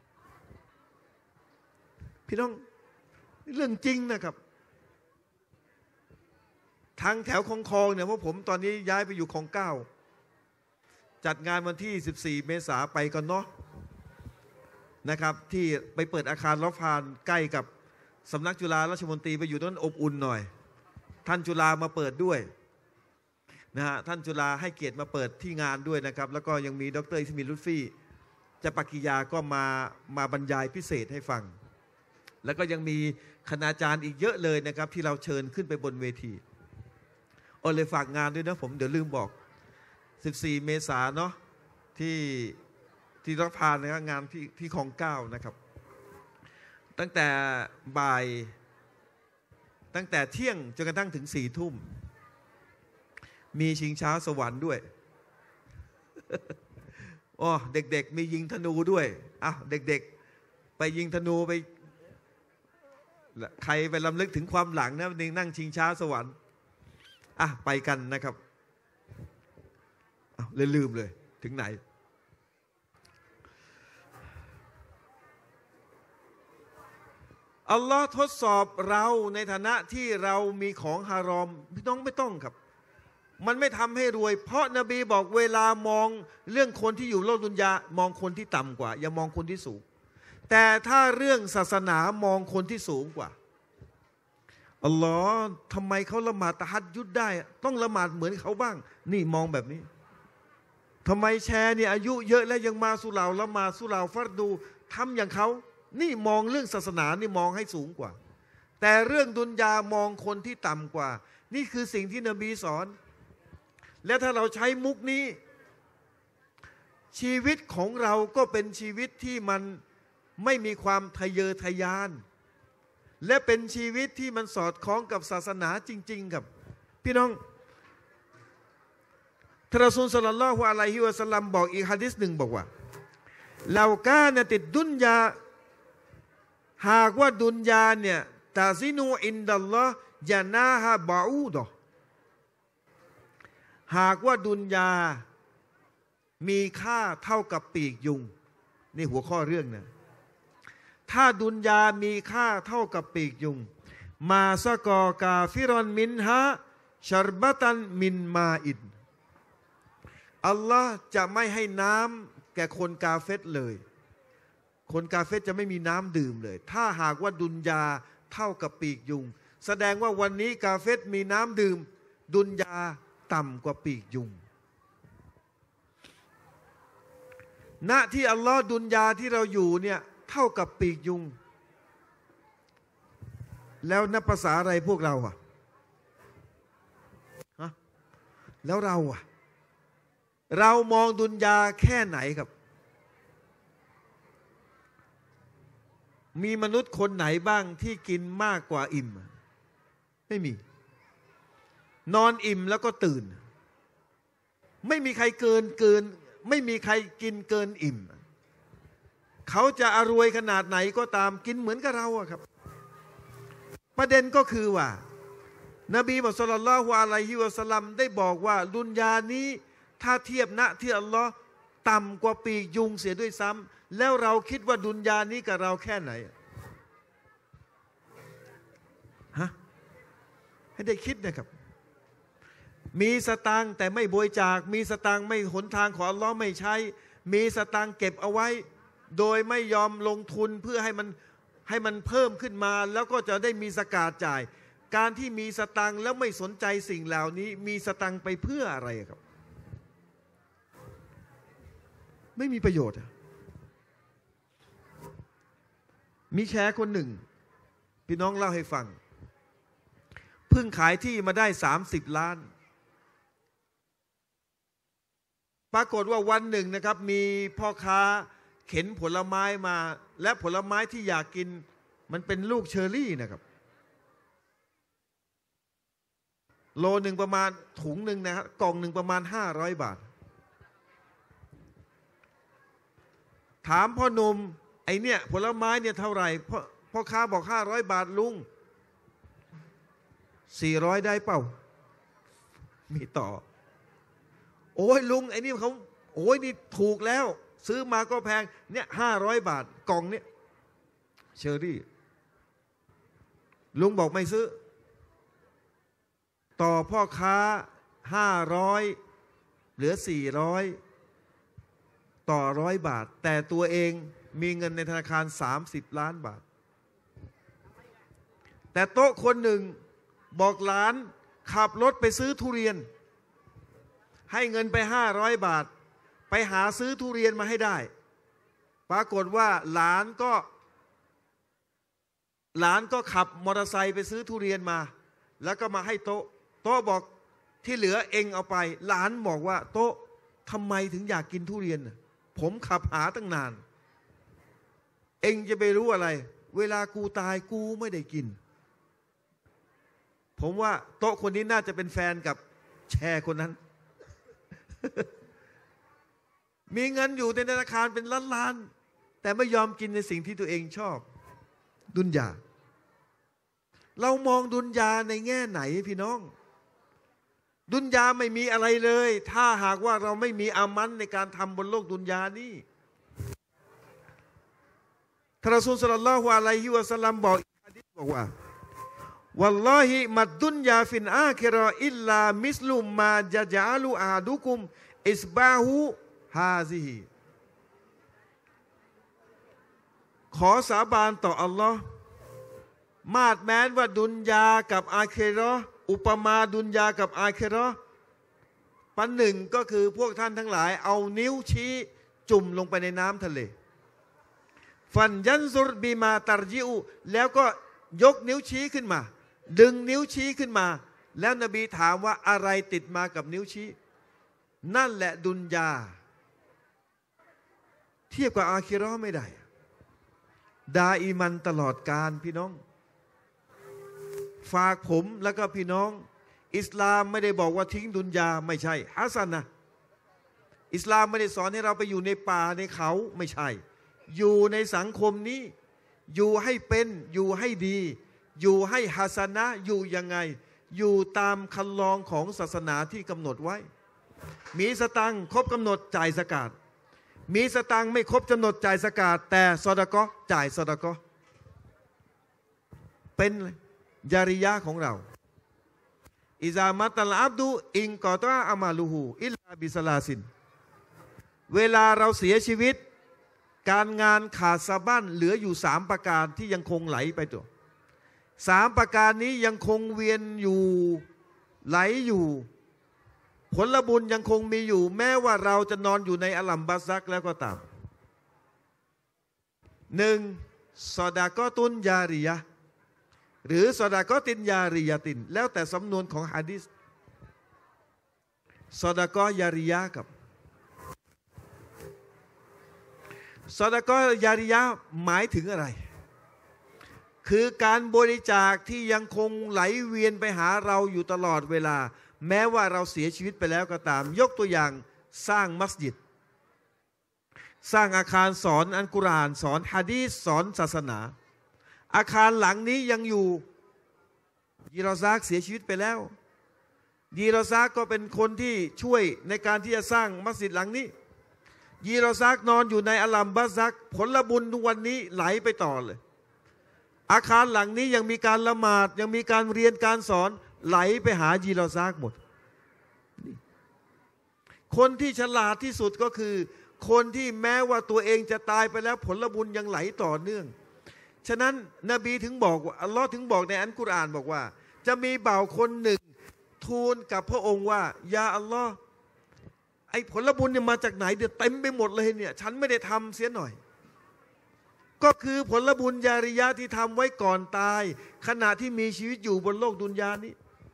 พี่น้องเรื่องจริงนะครับทางแถวคลองคองเนี่ยเพราะผมตอนนี้ย้ายไปอยู่คลองเก้าจัดงานวันที่สิบสี่เมษายนไปกันเนาะนะครับที่ไปเปิดอาคารล้อฟานใกล้กับสำนักจุฬาราชมนตรีไปอยู่นั้นอบอุ่นหน่อยท่านจุฬามาเปิดด้วยนะฮะท่านจุฬาให้เกียรติมาเปิดที่งานด้วยนะครับแล้วก็ยังมีดรอิสมิลุตฟีจะปักกิยาก็มามาบรรยายพิเศษให้ฟังแล้วก็ยังมีคณาจารย์อีกเยอะเลยนะครับที่เราเชิญขึ้นไปบนเวทีโอ้เลยฝากงานด้วยนะผมเดี๋ยวลืมบอกสิบสี่เมษายนเนาะที่ที่รัฐพานนะครับงานที่ที่คลองเก้านะครับตั้งแต่บ่ายตั้งแต่เที่ยงจนกระทั่งถึงสี่ทุ่มมีชิงช้าสวรรค์ด้วยอ๋อเด็กๆมียิงธนูด้วยอ้าวเด็กๆไปยิงธนูไปใครไปรำลึกถึงความหลังนะนั่งชิงช้าสวรรค์อ่ะไปกันนะครับอ้าวเลยลืมเลยถึงไหนอัลลอฮ์ทดสอบเราในฐานะที่เรามีของฮารอมพี่น้องไม่ต้องครับมันไม่ทำให้รวยเพราะนบีบอกเวลามองเรื่องคนที่อยู่โลกดุนยามองคนที่ต่ำกว่าอย่ามองคนที่สูงแต่ถ้าเรื่องศาสนามองคนที่สูงกว่าอัลลอฮ์ทำไมเขาละหมาดตะฮัดยุดได้ต้องละหมาดเหมือนเขาบ้างนี่มองแบบนี้ทำไมแชร์เนี่ยอายุเยอะแล้วยังมาสุเหร่าละหมาดสุเหร่าฟัรดูทำอย่างเขานี่มองเรื่องศาสนานี่มองให้สูงกว่าแต่เรื่องดุนยามองคนที่ต่ำกว่านี่คือสิ่งที่นบีสอนและถ้าเราใช้มุกนี้ชีวิตของเราก็เป็นชีวิตที่มันไม่มีความทะเยอทะยานและเป็นชีวิตที่มันสอดคล้องกับศาสนาจริงๆครับพี่น้องท่านรอซูลศ็อลลัลลอฮุอะลัยฮิวะซัลลัมบอกอีกหะดีษหนึ่งบอกว่าเรากานะติดดุนยาหากว่าดุนยาเนี่ยตาซินูอินดัลลอฮ์ยานาฮะบาอูดะหากว่าดุนยามีค่าเท่ากับปีกยุงนี่หัวข้อเรื่องนะถ้าดุนยามีค่าเท่ากับปีกยุงมาสกอกาฟิรอนมินฮะชรบตันมินมาอินอัลลอฮ์จะไม่ให้น้ำแก่คนกาเฟรเลยคนกาเฟรจะไม่มีน้ำดื่มเลยถ้าหากว่าดุนยาเท่ากับปีกยุงแสดงว่าวันนี้กาเฟรมีน้ำดื่มดุนยาต่ำกว่าปีกยุงณที่อัลลอฮ์ดุนยาที่เราอยู่เนี่ยเท่ากับปีกยุงแล้วนับภาษาอะไรพวกเราอ่ะฮะแล้วเราอ่ะเรามองดุนยาแค่ไหนครับมีมนุษย์คนไหนบ้างที่กินมากกว่าอิ่มไม่มีนอนอิ่มแล้วก็ตื่นไม่มีใครเกินเกินไม่มีใครกินเกินอิ่มเขาจะอรวยขนาดไหนก็ตามกินเหมือนกับเราอะครับประเด็นก็คือว่านบีมุฮัมมัดศ็อลลัลลอฮุอะลัยฮิวะซัลลัมได้บอกว่าดุนยานี้ถ้าเทียบณที่อัลลอฮ์ต่ำกว่าปีกยุงเสียด้วยซ้ำแล้วเราคิดว่าดุนยานี้กับเราแค่ไหนฮะให้ได้คิดนะครับมีสตางค์แต่ไม่บริจาคมีสตางค์ไม่หนทางของอัลลอฮ์ไม่ใช้มีสตางค์เก็บเอาไว้โดยไม่ยอมลงทุนเพื่อให้มันให้มันเพิ่มขึ้นมาแล้วก็จะได้มีสกาดจ่ายการที่มีสตางค์แล้วไม่สนใจสิ่งเหล่านี้มีสตางค์ไปเพื่ออะไรครับไม่มีประโยชน์มีแชร์คนหนึ่งพี่น้องเล่าให้ฟังเพิ่งขายที่มาได้สามสิบล้านปรากฏว่าวันหนึ่งนะครับมีพ่อค้าเข็นผลไม้มาและผลไม้ที่อยากกินมันเป็นลูกเชอร์รี่นะครับโลหนึ่งประมาณถุงหนึ่งนะครับกล่องหนึ่งประมาณห้าร้อยบาทถามพ่อหนุ่มไอเนี่ยผลไม้เนี่ยเท่าไหร่พ่อพ่อค้าบอกห้าร้อยบาทลุงสี่ร้อยได้เปล่ามีต่อโอ้ยลุงไอ้นี่เขาโอ้ยนี่ถูกแล้วซื้อมาก็แพงเนี่ยห้าร้อยบาทกล่องเนี่ยเชอรี่ลุงบอกไม่ซื้อต่อพ่อค้าห้าร้อยเหลือสี่ร้อยต่อร้อยบาทแต่ตัวเองมีเงินในธนาคารสามสิบล้านบาทแต่โต๊ะคนหนึ่งบอกหลานขับรถไปซื้อทุเรียนให้เงินไปห้าร้อยบาทไปหาซื้อทุเรียนมาให้ได้ปรากฏว่าหลานก็หลานก็ขับมอเตอร์ไซค์ไปซื้อทุเรียนมาแล้วก็มาให้โต๊ะโต๊ะบอกที่เหลือเองเอาไปหลานบอกว่าโต๊ะทำไมถึงอยากกินทุเรียนผมขับหาตั้งนานเองจะไปรู้อะไรเวลากูตายกูไม่ได้กินผมว่าโต๊ะคนนี้น่าจะเป็นแฟนกับแชร์คนนั้น มีเงินอยู่ในธนาคารเป็นล้านๆแต่ไม่ยอมกินในสิ่งที่ตัวเองชอบดุนยาเรามองดุนยาในแง่ไหนพี่น้องดุนยาไม่มีอะไรเลยถ้าหากว่าเราไม่มีอามันในการทำบนโลกดุนยานี้ท่านรอซูล ศ็อลลัลลอฮุอะลัยฮิวะซัลลัมบอกอีกหะดีษบอกว่าวัลลอฮิมัดดุนยาฟินอาคิเราะห์อิลลามิสลุมมาจะจาลุอาดุกุมอิสบาฮูฮาซิฮิขอสาบานต่ออัลลอฮ์มาดแม้นว่าดุนยากับอาคิเราะห์อุปมาดุนยากับอาคิเราะห์ปันหนึ่งก็คือพวกท่านทั้งหลายเอานิ้วชี้จุ่มลงไปในน้ำทะเลฟันยันซุรบีมาตารจิอูแล้วก็ยกนิ้วชี้ขึ้นมาดึงนิ้วชี้ขึ้นมาแล้วนบีถามว่าอะไรติดมากับนิ้วชี้นั่นแหละดุนยาเทียบกับอาคิเราะห์ไม่ได้ดาอิมันตลอดกาลพี่น้องฝากผมแล้วก็พี่น้องอิสลามไม่ได้บอกว่าทิ้งดุนยาไม่ใช่ฮัสซันนะอิสลามไม่ได้สอนให้เราไปอยู่ในป่าในเขาไม่ใช่อยู่ในสังคมนี้อยู่ให้เป็นอยู่ให้ดีอยู่ให้ฮัสนะอยู่ยังไงอยู่ตามคันลองของศาสนาที่กำหนดไว้มีสตังค์ครบกำหนดจ่ายซะกาตมีสตังค์ไม่ครบกำหนดจ่ายสกาดแต่ซอดาเกาะห์จ่ายซอดาเกาะห์เป็นญาริยะของเราอิซามัตัลอับดุอิงกอตะอามาลูฮูอิลลาบิสลาซินเวลาเราเสียชีวิตการงานขาดสะบั้นเหลืออยู่สามประการที่ยังคงไหลไปตัวสามประการนี้ยังคงเวียนอยู่ไหลอยู่ผลบุญยังคงมีอยู่แม้ว่าเราจะนอนอยู่ในอัลลัมบาซักแล้วก็ตามหนึ่งซอดากอตุนยาริยะหรือซอดากอตินยาริยะตินแล้วแต่สำนวนของหะดีษซอดากอยาริยะกับซอดากอยาริยะหมายถึงอะไรคือการบริจาคที่ยังคงไหลเวียนไปหาเราอยู่ตลอดเวลาแม้ว่าเราเสียชีวิตไปแล้วก็ตามยกตัวอย่างสร้างมัสยิดสร้างอาคารสอนอัลกุรอานสอนหะดีษสอนศาสนาอาคารหลังนี้ยังอยู่ยีรอซากเสียชีวิตไปแล้วยีรอซากก็เป็นคนที่ช่วยในการที่จะสร้างมัสยิดหลังนี้ยีรอซากนอนอยู่ในอัลลัมบาซักผลบุญทุกวันนี้ไหลไปต่อเลยอาคารหลังนี้ยังมีการละหมาดยังมีการเรียนการสอนไหลไปหายีรอซากหมดคนที่ฉลาดที่สุดก็คือคนที่แม้ว่าตัวเองจะตายไปแล้วผลบุญยังไหลต่อเนื่องฉะนั้นนบีถึงบอกว่าอัลลอฮ์ถึงบอกในอัลกุรอานบอกว่าจะมีบ่าวคนหนึ่งทูลกับพระองค์ว่ายาอัลลอฮ์ไอ้ผลบุญเนี่ยมาจากไหนเดี๋ยวเต็มไปหมดเลยเนี่ยฉันไม่ได้ทำเสียหน่อยก็คือผลบุญญาริยะที่ทำไว้ก่อนตายขณะที่มีชีวิตอยู่บนโลกดุนยานี้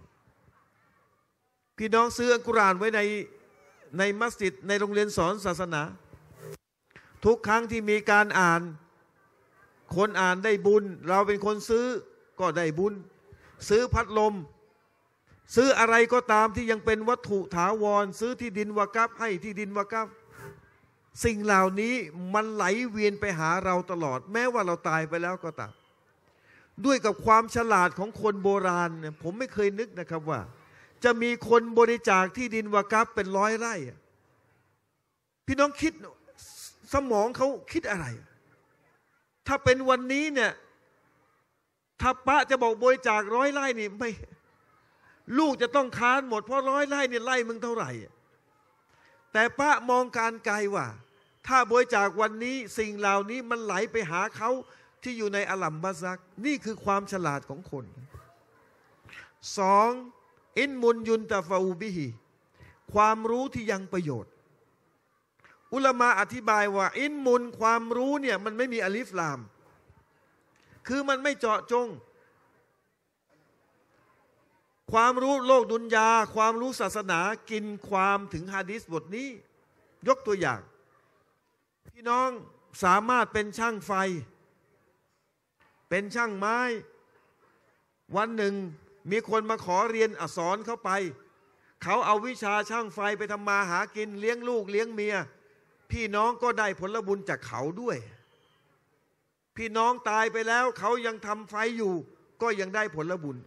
พี่น้องซื้ออัลกุรอานไว้ในในมัสยิดในโรงเรียนสอนศาสนาทุกครั้งที่มีการอ่านคนอ่านได้บุญเราเป็นคนซื้อก็ได้บุญซื้อพัดลมซื้ออะไรก็ตามที่ยังเป็นวัตถุถาวรซื้อที่ดินวะกับให้ที่ดินวะกับสิ่งเหล่านี้มันไหลเวียนไปหาเราตลอดแม้ว่าเราตายไปแล้วก็ตามด้วยกับความฉลาดของคนโบราณเนี่ยผมไม่เคยนึกนะครับว่าจะมีคนบริจาคที่ดินวะกับเป็นร้อยไร่พี่น้องคิดสมองเขาคิดอะไรถ้าเป็นวันนี้เนี่ยถ้าพระจะบอกบริจาคร้อยไร่นี่ไม่ลูกจะต้องค้านหมดเพราะร้อยไร่เนี่ยไร่มึงเท่าไหร่แต่พระมองการไกลว่าถ้าบริจาควันนี้สิ่งเหล่านี้มันไหลไปหาเขาที่อยู่ในอัลลัมบาซักนี่คือความฉลาดของคนสองอินมุนยุนตะฟาอูบิฮีความรู้ที่ยังประโยชน์อุลามะอธิบายว่าอินมุนความรู้เนี่ยมันไม่มีอลิฟลามคือมันไม่เจาะจงความรู้โลกดุนยาความรู้ศาสนากินความถึงหะดีษบทนี้ยกตัวอย่างพี่น้องสามารถเป็นช่างไฟเป็นช่างไม้วันหนึ่งมีคนมาขอเรียนอักษรเข้าไปเขาเอาวิชาช่างไฟไปทำมาหากินเลี้ยงลูกเลี้ยงเมียพี่น้องก็ได้ผลบุญจากเขาด้วยพี่น้องตายไปแล้วเขายังทำไฟอยู่ก็ยังได้ผลบุญ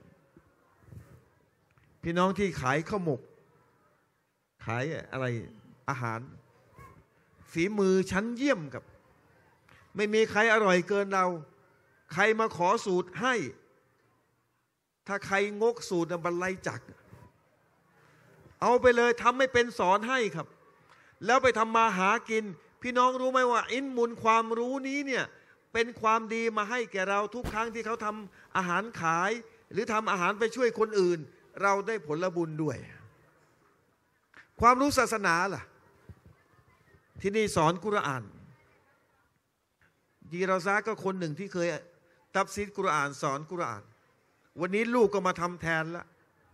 พี่น้องที่ขายข้าวหมกขายอะไรอาหารฝีมือชั้นเยี่ยมกับไม่มีใครอร่อยเกินเราใครมาขอสูตรให้ถ้าใครงกสูตรบรรลัยจักเอาไปเลยทำไม่เป็นสอนให้ครับแล้วไปทำมาหากินพี่น้องรู้ไหมว่าอินมุนความรู้นี้เนี่ยเป็นความดีมาให้แก่เราทุกครั้งที่เขาทำอาหารขายหรือทำอาหารไปช่วยคนอื่นเราได้ผลบุญด้วยความรู้ศาสนาล่ะที่นี่สอนกุรอานยีรอซาก็คนหนึ่งที่เคยตัฟซีรกุรอานสอนกุรอานวันนี้ลูกก็มาทำแทนละ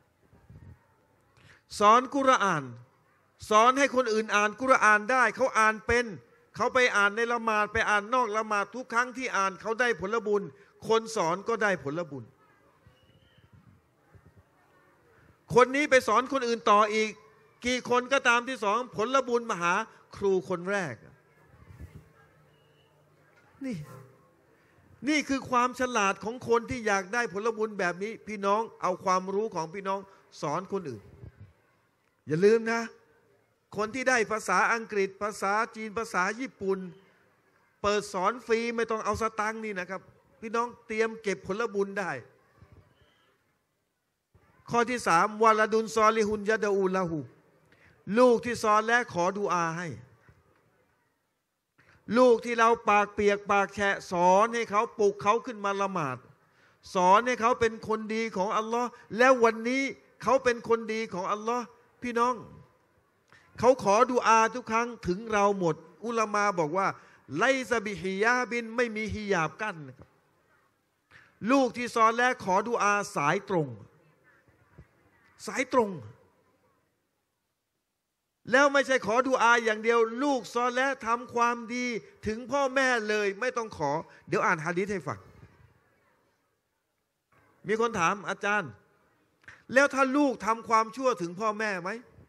สอนกุรอานสอนให้คนอื่นอ่านกุรอานได้เขาอ่านเป็นเขาไปอ่านในละหมาดไปอ่านนอกละหมาดทุกครั้งที่อ่านเขาได้ผลบุญคนสอนก็ได้ผลบุญคนนี้ไปสอนคนอื่นต่ออีกกี่คนก็ตามที่สอนผลบุญมาหาครูคนแรกนี่นี่คือความฉลาดของคนที่อยากได้ผลบุญแบบนี้พี่น้องเอาความรู้ของพี่น้องสอนคนอื่นอย่าลืมนะคนที่ได้ภาษาอังกฤษภาษาจีนภาษาญี่ปุ่นเปิดสอนฟรีไม่ต้องเอาสตังค์นี่นะครับพี่น้องเตรียมเก็บผลบุญได้ข้อที่สามวาลาดุนซอลิฮุนยะดะอูละหูลูกที่สอนและขอดุอาให้ลูกที่เราปากเปียกปากแฉะสอนให้เขาปลุกเขาขึ้นมาละหมาดสอนให้เขาเป็นคนดีของอัลลอฮ์แล้ววันนี้เขาเป็นคนดีของอัลลอฮ์พี่น้องเขาขอดุอาทุกครั้งถึงเราหมดอุลามาบอกว่าไลซะบิฮิยาบินไม่มีฮิญาบกั้นนะครับลูกที่สอนและขอดุอาสายตรงสายตรงแล้วไม่ใช่ขอดุอาอย่างเดียวลูกซอและทำความดีถึงพ่อแม่เลยไม่ต้องขอเดี๋ยวอ่านหะดีษให้ฟังมีคนถามอาจารย์แล้วถ้าลูกทำความชั่วถึงพ่อแม่ไหม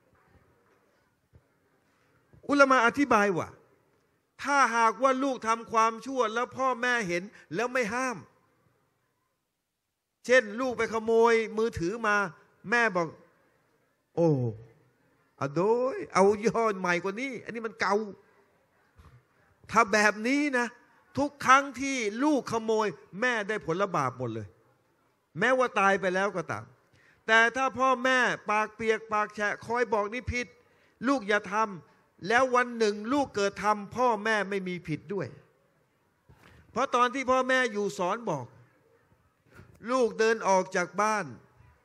อุลามะอธิบายว่าถ้าหากว่าลูกทำความชั่วแล้วพ่อแม่เห็นแล้วไม่ห้ามเช่นลูกไปขโมยมือถือมาแม่บอกโอ้อะโดยเอาย้อนใหม่กว่านี้อันนี้มันเก่าถ้าแบบนี้นะทุกครั้งที่ลูกขโมยแม่ได้ผลบาปหมดเลยแม้ว่าตายไปแล้วก็ตามแต่ถ้าพ่อแม่ปากเปียกปากแฉะคอยบอกนี่ผิดลูกอย่าทำแล้ววันหนึ่งลูกเกิดทำพ่อแม่ไม่มีผิดด้วยเพราะตอนที่พ่อแม่อยู่สอนบอกลูกเดินออกจากบ้าน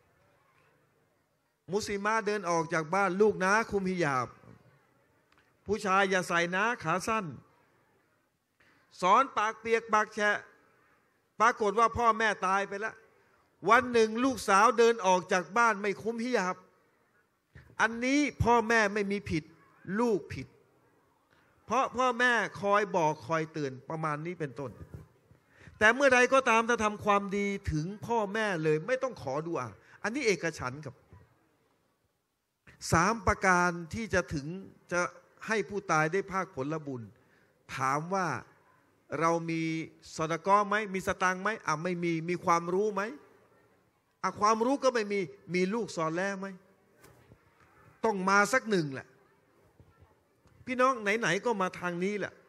มุสลิมาเดินออกจากบ้านลูกนะคุมฮิญาบผู้ชายอย่าใส่นะขาสั้นสอนปากเปียกปากแฉะปรากฏว่าพ่อแม่ตายไปแล้ววันหนึ่งลูกสาวเดินออกจากบ้านไม่คุมฮิญาบอันนี้พ่อแม่ไม่มีผิดลูกผิดเพราะพ่อแม่คอยบอกคอยเตือนประมาณนี้เป็นต้นแต่เมื่อใดก็ตามถ้าทำความดีถึงพ่อแม่เลยไม่ต้องขอดุอาอันนี้เอกฉันท์ครับสามประการที่จะถึงจะให้ผู้ตายได้ภาคผลบุญถามว่าเรามีซอดะกอไหมมีสตังค์ไหมอ่ะไม่มีมีความรู้ไหมอ่ะความรู้ก็ไม่มีมีลูกซอเลห์ไหมต้องมาสักหนึ่งแหละพี่น้องไหนๆก็มาทางนี้แหละ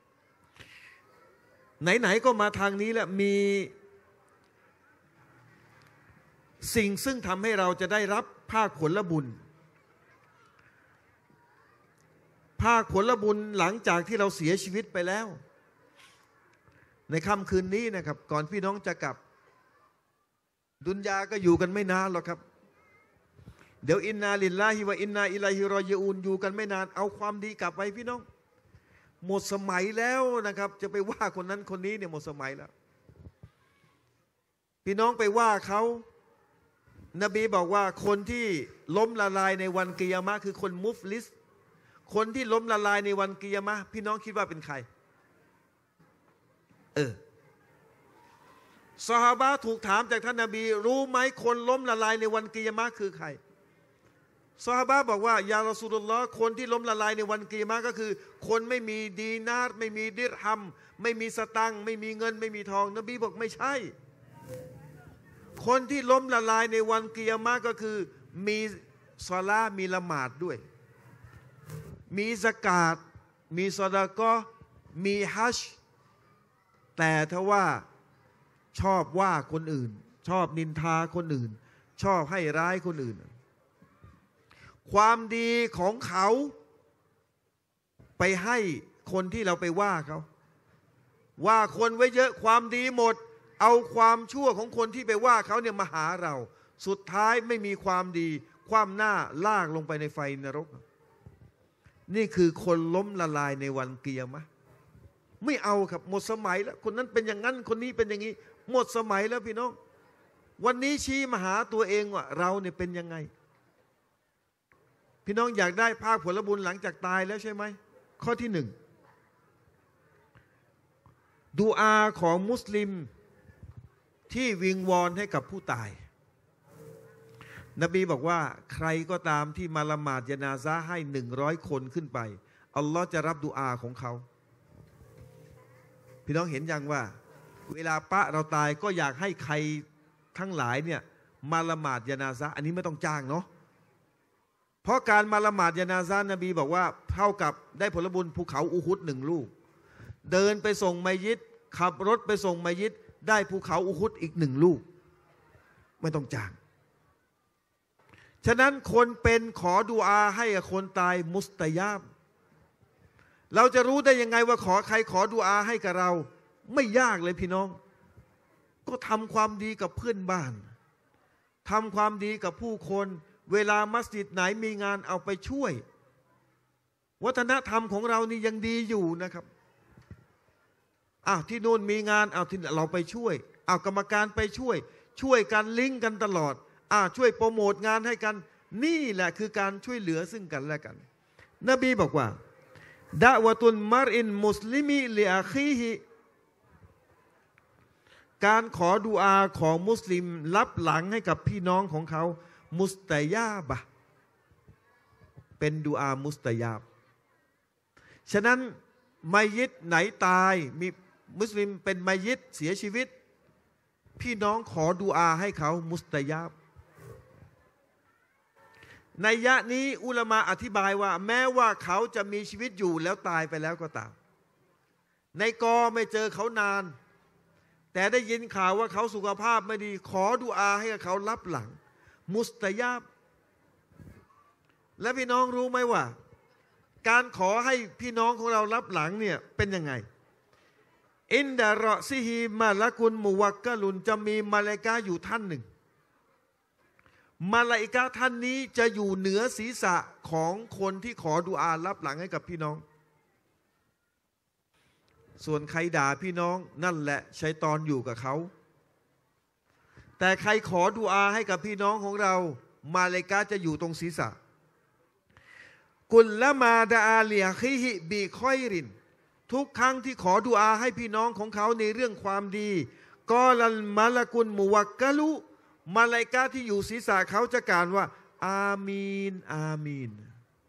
ไหนๆก็มาทางนี้แหละมีสิ่งซึ่งทำให้เราจะได้รับภาคผลบุญภาคผลบุญหลังจากที่เราเสียชีวิตไปแล้วในค่ำคืนนี้นะครับก่อนพี่น้องจะกลับดุนยาก็อยู่กันไม่นานหรอกครับเดี๋ยวอินนาลิลลาฮิวะอินนาอิลัยฮิรอญิอูนอยู่กันไม่นานเอาความดีกลับไปพี่น้องหมดสมัยแล้วนะครับจะไปว่าคนนั้นคนนี้เนี่ยหมดสมัยแล้วพี่น้องไปว่าเขานบีบอกว่าคนที่ล้มละลายในวันกิยามะห์คือคนมุฟลิสคนที่ล้มละลายในวันกิยามะห์พี่น้องคิดว่าเป็นใครเออซอฮาบะห์ถูกถามจากท่านนบีรู้ไหมคนล้มละลายในวันกิยามะห์คือใครซอฮาบะห์บอกว่ายารอซูลุลลอฮ์คนที่ล้มละลายในวันกิยามะห์ก็คือคนไม่มีดีนาร์ไม่มีดิรฮัมไม่มีสตังค์ไม่มีเงินไม่มีทองนบีบอกไม่ใช่คนที่ล้มละลายในวันกิยามะห์ก็คือมีศอลาห์มีละหมาดด้วยมีซะกาตมีซอดะกอฮ์มีฮัจญ์แต่ถ้าว่าชอบว่าคนอื่นชอบนินทาคนอื่นชอบให้ร้ายคนอื่นความดีของเขาไปให้คนที่เราไปว่าเขาว่าคนไว้เยอะความดีหมดเอาความชั่วของคนที่ไปว่าเขาเนี่ยมาหาเราสุดท้ายไม่มีความดีความหน้าลากลงไปในไฟนรกนี่คือคนล้มละลายในวันกิยามะห์ไม่เอาครับหมดสมัยแล้วคนนั้นเป็นอย่างนั้นคนนี้เป็นอย่างนี้หมดสมัยแล้วพี่น้องวันนี้ชี้มาหาตัวเองว่าเราเนี่ยเป็นยังไงพี่น้องอยากได้ภาคผลบุญหลังจากตายแล้วใช่ไหมข้อที่หนึ่งดุอาของมุสลิมที่วิงวอนให้กับผู้ตายนบีบอกว่าใครก็ตามที่มาละหมาดญะนาซะห์ให้หนึ่งร้อยคนขึ้นไปอัลลอฮ์จะรับดุอาของเขาพี่น้องเห็นยังว่าเวลาปะเราตายก็อยากให้ใครทั้งหลายเนี่ยมาละหมาดญะนาซะห์อันนี้ไม่ต้องจ้างเนาะเพราะการมาละหมาดญะนาซะห์นบีบอกว่าเท่ากับได้ผลบุญภูเขาอูฮุดหนึ่งลูกเดินไปส่งมัยยิตขับรถไปส่งมัยยิตได้ภูเขาอูฮุดอีกหนึ่งลูกไม่ต้องจ้างฉะนั้นคนเป็นขอดุอาให้กับคนตายมุสตะญาบเราจะรู้ได้ยังไงว่าขอใครขอดุอาให้กับเราไม่ยากเลยพี่น้องก็ทำความดีกับเพื่อนบ้านทำความดีกับผู้คนเวลามัสยิดไหนมีงานเอาไปช่วยวัฒนธรรมของเรานี่ยังดีอยู่นะครับอ้าวที่นู่นมีงานเอาที่เราไปช่วยเอากรรมการไปช่วยช่วยกันลิงก์กันตลอดอ่าช่วยโปรโมทงานให้กันนี่แหละคือการช่วยเหลือซึ่งกันและกันนบีบอกว่าดะวะตุนมารอินมุสลิมิลิอาคีฮิการขอดุอาของมุสลิมรับหลังให้กับพี่น้องของเขามุสตะญาบะเป็นดุอามุสตะญาบฉะนั้นมัยยิตไหนตายมีมุสลิมเป็นมัยยิตเสียชีวิตพี่น้องขอดุอาให้เขามุสตะญาบในยะนี้อุลามะอธิบายว่าแม้ว่าเขาจะมีชีวิตอยู่แล้วตายไปแล้วก็ตามในกอไม่เจอเขานานแต่ได้ยินข่าวว่าเขาสุขภาพไม่ดีขอดุอาให้กับเขารับหลังมุสตะญาบและพี่น้องรู้ไหมว่าการขอให้พี่น้องของเรารับหลังเนี่ยเป็นยังไงอินดารอซิฮีมาละกุลมุวักกะลุนจะมีมาลาอิกะฮ์อยู่ท่านหนึ่งมาลาอิกะฮ์ท่านนี้จะอยู่เหนือศีรษะของคนที่ขอดุอารับหลังให้กับพี่น้องส่วนใครด่าพี่น้องนั่นแหละชัยฏอนอยู่กับเขาแต่ใครขอดุอาให้กับพี่น้องของเรามาลาอิกะฮ์จะอยู่ตรงศีรษะกุลละมาดาอาเลียคิฮิบีคอยรินทุกครั้งที่ขอดุอาให้พี่น้องของเขาในเรื่องความดีกอลัลมาละกุลมุวักกะลุมาลาอิกะฮ์ที่อยู่ศีรษะเขาจะกล่าวว่าอามีนอามีน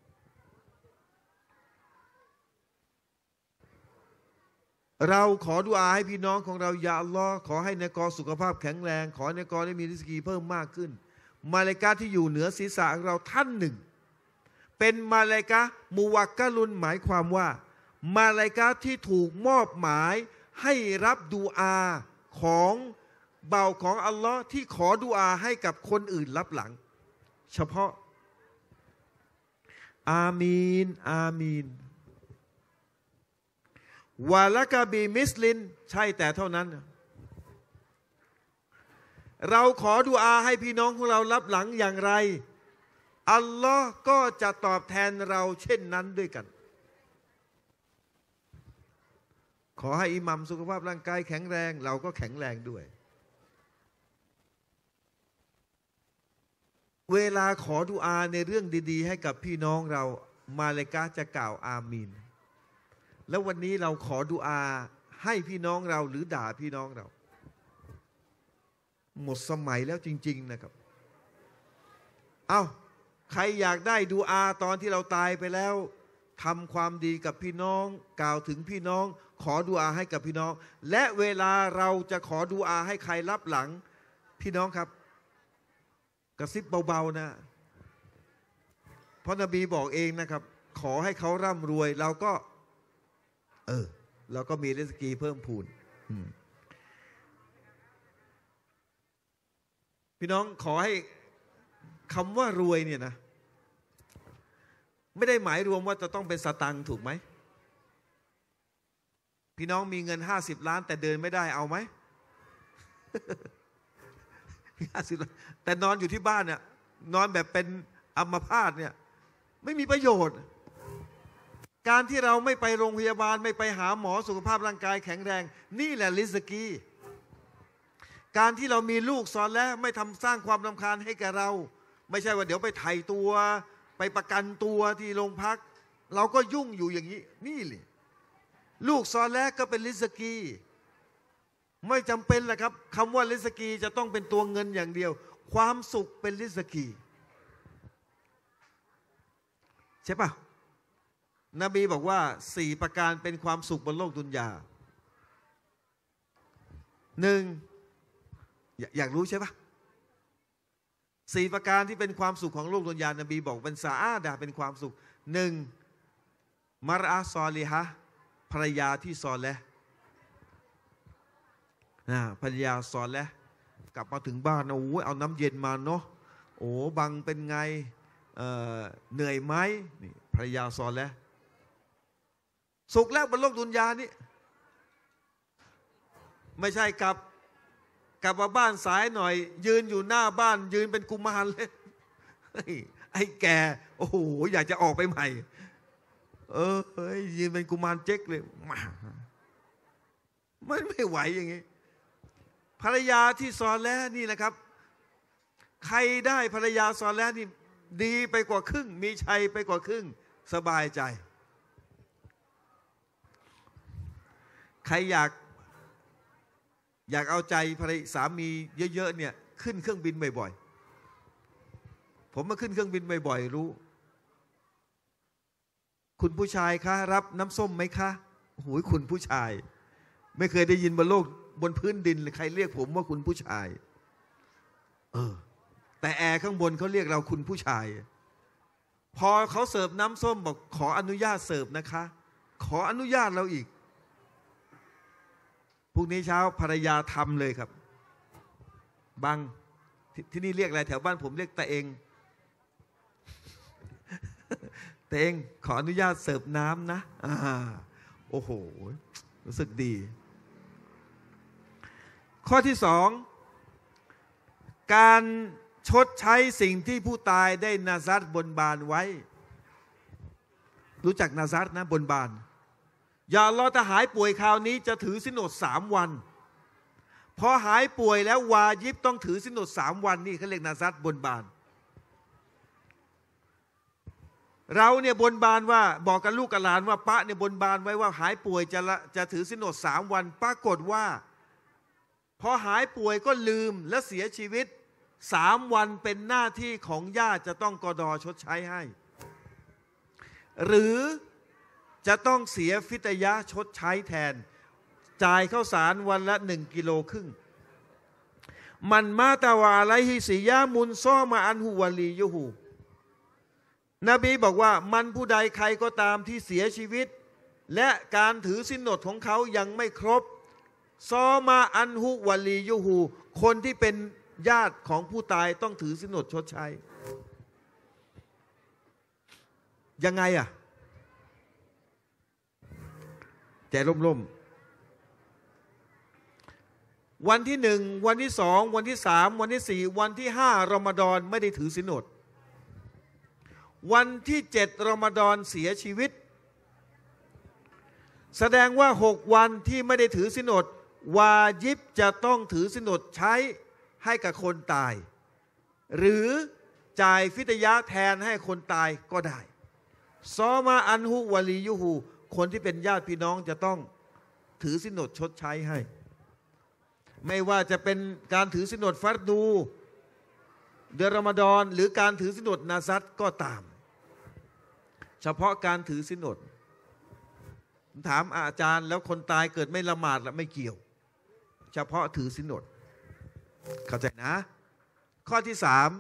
เราขอดุอาให้พี่น้องของเรายาอัลลอฮ์ขอให้นายกอสุขภาพแข็งแรงขอให้นายกอได้มีริสกีเพิ่มมากขึ้นมาลาอิกะฮ์ที่อยู่เหนือศีรษะของเราท่านหนึ่งเป็นมาลาอิกะฮ์มุวักกะลุนหมายความว่ามาลาอิกะฮ์ที่ถูกมอบหมายให้รับดุอาของเบาของอัลลอฮ์ที่ขอดุอาให้กับคนอื่นรับหลังเฉพาะอามีนอามีนวะละกะบีมิสลินใช่แต่เท่านั้นเราขอดุอาให้พี่น้องของเรารับหลังอย่างไรอัลลอฮ์ก็จะตอบแทนเราเช่นนั้นด้วยกันขอให้อิหมัมสุขภาพร่างกายแข็งแรงเราก็แข็งแรงด้วยเวลาขอดุอาในเรื่องดีๆให้กับพี่น้องเรามาลาอิกะฮ์จะกล่าวอามีนแล้ววันนี้เราขอดุอาให้พี่น้องเราหรือด่าพี่น้องเราหมดสมัยแล้วจริงๆนะครับเอา้าใครอยากได้ดุอาตอนที่เราตายไปแล้วทำความดีกับพี่น้องกล่าวถึงพี่น้องขอดุอาให้กับพี่น้องและเวลาเราจะขอดุอาให้ใครรับหลังพี่น้องครับกระซิบเบาๆนะเพราะนบีบอกเองนะครับขอให้เขาร่ำรวยเราก็เออเราก็มีริสกีเพิ่มพูนพี่น้องขอให้คำว่ารวยเนี่ยนะไม่ได้หมายรวมว่าจะต้องเป็นสตังค์ถูกไหมพี่น้องมีเงินห้าสิบล้านแต่เดินไม่ได้เอาไหม ห้าสิบล้านแต่นอนอยู่ที่บ้านเนี่ยนอนแบบเป็นอัมพาตเนี่ยไม่มีประโยชน์การที่เราไม่ไปโรงพยาบาลไม่ไปหาหมอสุขภาพร่างกายแข็งแรงนี่แหละริสกีการที่เรามีลูกสอนแล้วไม่ทำสร้างความรำคาญให้แก่เราไม่ใช่ว่าเดี๋ยวไปไถ่ตัวไปประกันตัวที่โรงพักเราก็ยุ่งอยู่อย่างนี้นี่เลยลูกซอแล้วก็เป็นริสกีไม่จำเป็นแหละครับคำว่าริสกีจะต้องเป็นตัวเงินอย่างเดียวความสุขเป็นริสกีใช่ปะนบีบอกว่าสี่ประการเป็นความสุขบนโลกดุนยาหนึ่ง อยากรู้ใช่ปะสี่ประการที่เป็นความสุขของโลกดุนยานบีบอกเป็นซาอาดะเป็นความสุขหนึ่งมารอะซอลิฮะภรรยาที่ซอเลห์ภรรยาซอเลห์กลับมาถึงบ้านโอ้เอาน้ำเย็นมาเนาะโอ้บังเป็นไง เ, เหนื่อยไหมนี่ภรรยาซอเลห์สุขแล้วบนโลกดุนยานี้ไม่ใช่กลับกลับมาบ้านสายหน่อยยืนอยู่หน้าบ้านยืนเป็นกุมารเลยไอ้แกโอ้โหอยากจะออกไปใหม่เออเฮ้ยยืนเป็นกุมารเจ๊กเลยมามันไม่ไหวอย่างงี้ภรรยาที่ซอเลห์นี่นะครับ ใครได้ภรรยาซอเลห์นี่ดีไปกว่าครึ่งมีชัยไปกว่าครึ่งสบายใจใครอยากอยากเอาใจภรรยาสามีเยอะๆเนี่ยขึ้นเครื่องบินบ่อยๆผมมาขึ้นเครื่องบินบ่อยๆรู้คุณผู้ชายคะรับน้ำส้มไหมคะโอ้โหคุณผู้ชายไม่เคยได้ยินบนโลกบนพื้นดินใครเรียกผมว่าคุณผู้ชายเออแต่แอร์ข้างบนเขาเรียกเราคุณผู้ชายพอเขาเสิร์ฟน้ำส้มบอกขออนุญาตเสิร์ฟนะคะขออนุญาตเราอีกพรุ่งนี้เช้าภรรยาทำเลยครับบัง ท, ที่นี่เรียกอะไรแถวบ้านผมเรียกตาเองตาเองขออนุญาตเสิร์ฟน้ำนะอ่าโอ้โหรู้สึกดีข้อที่สองการชดใช้สิ่งที่ผู้ตายได้นาซัดบนบานไว้รู้จักนาซัดนะบนบานอย่าเราถ้าหายป่วยคราวนี้จะถือศีลอดสามวันพอหายป่วยแล้ววาญิบต้องถือศีลอดสามวันนี่เขาเรียกนาซัดบนบานเราเนี่ยบนบานว่าบอกกับลูกกับหลานว่าป้าเนี่ยบนบานไว้ว่าหายป่วยจะจะถือศีลอดสามวันปรากฏว่าพอหายป่วยก็ลืมและเสียชีวิตสามวันเป็นหน้าที่ของญาติจะต้องกดอชดใช้ให้หรือจะต้องเสียฟิตยะชดใช้แทนจ่ายข้าวสารวันละหนึ่งกิโลครึ่งมันมาตาวาไลฮิสิยามุนซ้อมาอันหูวาลียูหูนบีบอกว่ามันผู้ใดใครก็ตามที่เสียชีวิตและการถือศีลอดของเขายังไม่ครบซอมาอันหุวาลียูหูคนที่เป็นญาติของผู้ตายต้องถือศีลอดชดใช้ยังไงอ่ะแต่ล่มๆวันที่หนึ่งวันที่สองวันที่สามวันที่สี่วันที่ห้ารอมฎอนไม่ได้ถือศีลอดวันที่เจ็ดรอมฎอนเสียชีวิตแสดงว่าหกวันที่ไม่ได้ถือศีลอดวาญิบจะต้องถือศีลอดใช้ให้กับคนตายหรือจ่ายฟิตยะแทนให้คนตายก็ได้ซอมาอันหุวาลียูหูคนที่เป็นญาติพี่น้องจะต้องถือศีลอดชดใช้ให้ไม่ว่าจะเป็นการถือศีลอดฟัรดูเดือนรอมฎอนหรือการถือศีลอดนาซัดก็ตามเฉพาะการถือศีลอดถามอาจารย์แล้วคนตายเกิดไม่ละหมาดแล้วไม่เกี่ยวเฉพาะถือศีลอดเข้าใจนะข้อที่สาม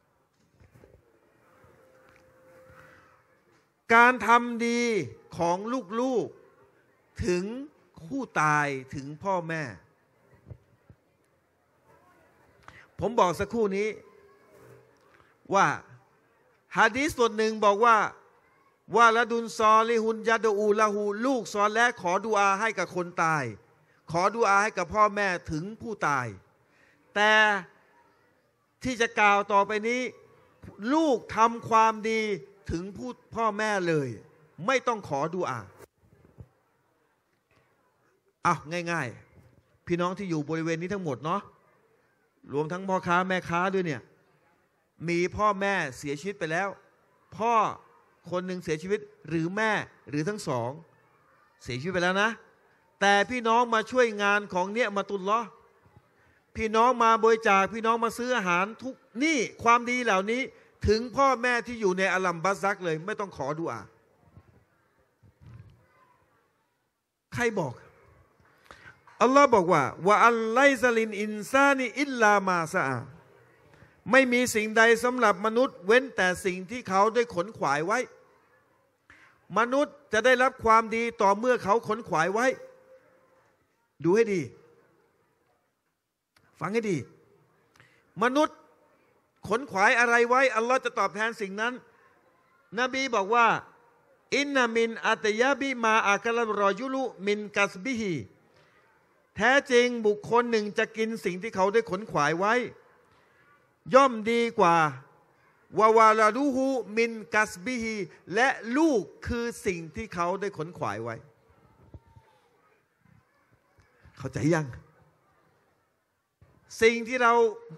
การทำดีของลูกๆถึงผู้ตายถึงพ่อแม่ผมบอกสักครู่นี้ว่าหะดีษส่วนหนึ่งบอกว่าว่าละดุนซอลิฮุนยัดอูละหูลูกซอและขอดุอาให้กับคนตายขอดุอาให้กับพ่อแม่ถึงผู้ตายแต่ที่จะกล่าวต่อไปนี้ลูกทำความดีถึงผู้พ่อแม่เลยไม่ต้องขอดุอาอ้าวง่ายๆพี่น้องที่อยู่บริเวณนี้ทั้งหมดเนาะรวมทั้งพ่อค้าแม่ค้าด้วยเนี่ยมีพ่อแม่เสียชีวิตไปแล้วพ่อคนหนึ่งเสียชีวิตหรือแม่หรือทั้งสองเสียชีวิตไปแล้วนะแต่พี่น้องมาช่วยงานของเนี่ยมาตุลลอฮ์พี่น้องมาบริจาคพี่น้องมาซื้ออาหารทุกนี่ความดีเหล่านี้ถึงพ่อแม่ที่อยู่ในอัลลัมบัซักเลยไม่ต้องขอดุอาใครบอกอัลลอฮ์บอกว่าว่าอัลไลซาลินอินซานีอิลลามาซาไม่มีสิ่งใดสำหรับมนุษย์เว้นแต่สิ่งที่เขาได้ขนขวายไว้มนุษย์จะได้รับความดีต่อเมื่อเขาขนขวายไว้ดูให้ดีฟังให้ดีมนุษย์ขนขวายอะไรไว้อัลลอฮ์จะตอบแทนสิ่งนั้นนบีบอกว่าอินนามินอัตยาบิมาอากาลรอยุลุมินกัสบิฮีแท้จริงบุคคลหนึ่งจะกินสิ่งที่เขาได้ขนขวายไว้ย่อมดีกว่าวาวาลาดูฮูมินกัสบิฮีและลูกคือสิ่งที่เขาได้ขนขวายไว้เข้าใจยังสิ่งที่เรา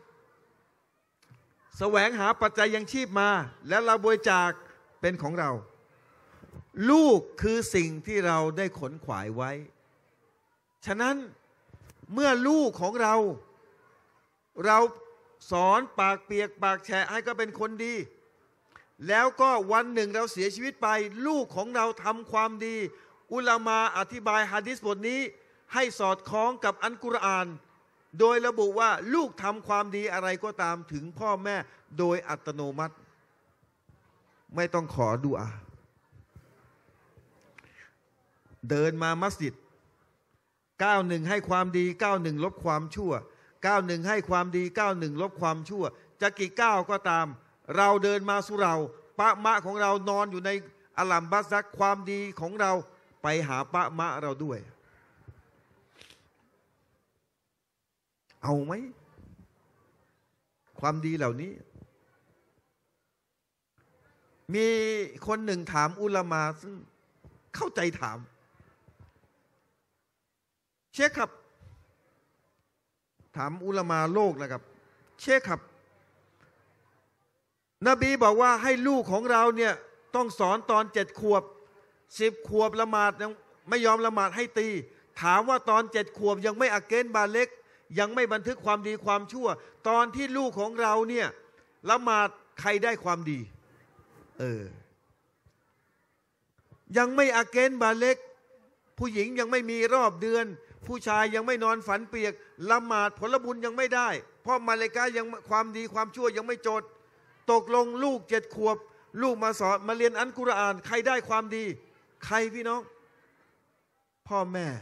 แสวงหาปัจจัยยังชีพมาแล้วเราบริจาคเป็นของเราลูกคือสิ่งที่เราได้ขนขวายไว้ฉะนั้นเมื่อลูกของเราเราสอนปากเปียกปากแฉะให้ก็เป็นคนดีแล้วก็วันหนึ่งเราเสียชีวิตไปลูกของเราทำความดีอุลามาอธิบายหะดีษบทนี้ให้สอดคล้องกับอัลกุรอานโดยระบุว่าลูกทำความดีอะไรก็ตามถึงพ่อแม่โดยอัตโนมัติไม่ต้องขอดุอาเดินมามัสยิดก้าวหนึ่งให้ความดีก้าวหนึ่งลบความชั่วก้าวหนึ่งให้ความดีก้าวหนึ่งลบความชั่วจะกี่ก้าวก็ตามเราเดินมาสู่เราปะมะของเรานอนอยู่ในอัลลัมบัซักความดีของเราไปหาปะมะเราด้วยเอาไหมความดีเหล่านี้มีคนหนึ่งถามอุลามาซึ่งเข้าใจถามเชคครับถามอุลามาโลกนะครับเชคครับนบีบอกว่าให้ลูกของเราเนี่ยต้องสอนตอนเจ็ดขวบสิบขวบละหมาดยังไม่ยอมละหมาดให้ตีถามว่าตอนเจ็ดขวบยังไม่อาเกนบาเล็กยังไม่บันทึกความดีความชั่วตอนที่ลูกของเราเนี่ยละหมาดใครได้ความดีเออยังไม่อาเกนบาเล็กผู้หญิงยังไม่มีรอบเดือนผู้ชายยังไม่นอนฝันเปียกละหมาดผลบุญยังไม่ได้เพราะมาเลกายังความดีความชั่วยังไม่จดตกลงลูกเจ็ดขวบลูกมาสอนมาเรียนอัลกุรอานใครได้ความดีใครพี่น้องพ่อแม่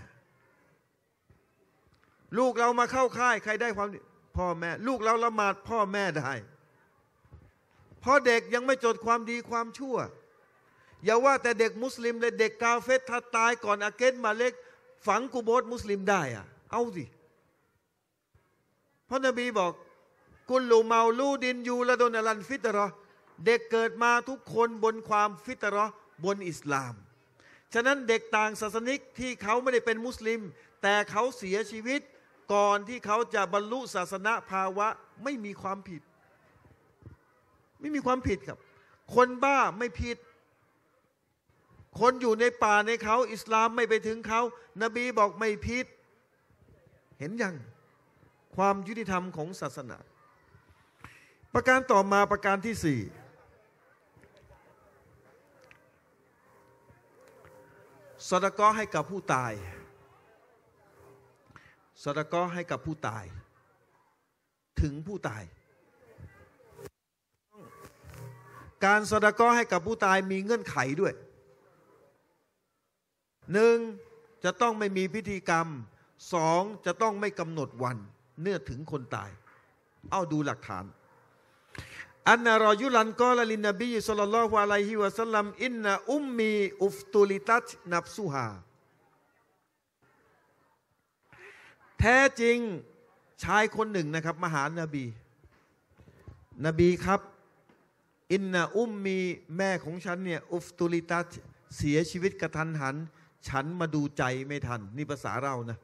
ลูกเรามาเข้าค่ายใครได้ความดีพ่อแม่ลูกเราละหมาดพ่อแม่ได้เพราะเด็กยังไม่จดความดีความชั่วอย่าว่าแต่เด็กมุสลิมเลยเด็กกาเฟรถ้าตายก่อนอาเกนมาเล็กฝังกุโบสมุสลิมได้อะเอาสิเพราะนบีบอกกุลลูเมาลูดินยูละดนอลันฟิตรอเด็กเกิดมาทุกคนบนความฟิตรอบนอิสลามฉะนั้นเด็กต่างศาสนิกที่เขาไม่ได้เป็นมุสลิมแต่เขาเสียชีวิตก่อนที่เขาจะบรรลุศาสนาภาวะไม่มีความผิดไม่มีความผิดครับคนบ้าไม่ผิดคนอยู่ในป่าในเขาอิสลามไม่ไปถึงเขานบีบอกไม่ผิดเห็นยังความยุติธรรมของศาสนาประการต่อมาประการที่สี่ซอดาเกาะห์ให้กับผู้ตายซอดาเกาะห์ให้กับผู้ตายถึงผู้ตายการซอดาเกาะห์ให้กับผู้ตายมีเงื่อนไขด้วยหนึ่งจะต้องไม่มีพิธีกรรมสองจะต้องไม่กำหนดวันเนื่อถึงคนตายเอาดูหลักฐานอันนารอยุลันกอลลินนบีศ็อลลัลลอฮุอะลัยฮิวะซัลลัมอินนะอุมมีอุฟตุลิตัตนับซุฮาแท้จริงชายคนหนึ่งนะครับมาหานบีนบีครับอินนะอุมมีแม่ของฉันเนี่ยอุฟตุลิตัตเสียชีวิตกระทันหันฉันมาดูใจไม่ทันนี่ภาษาเรานะ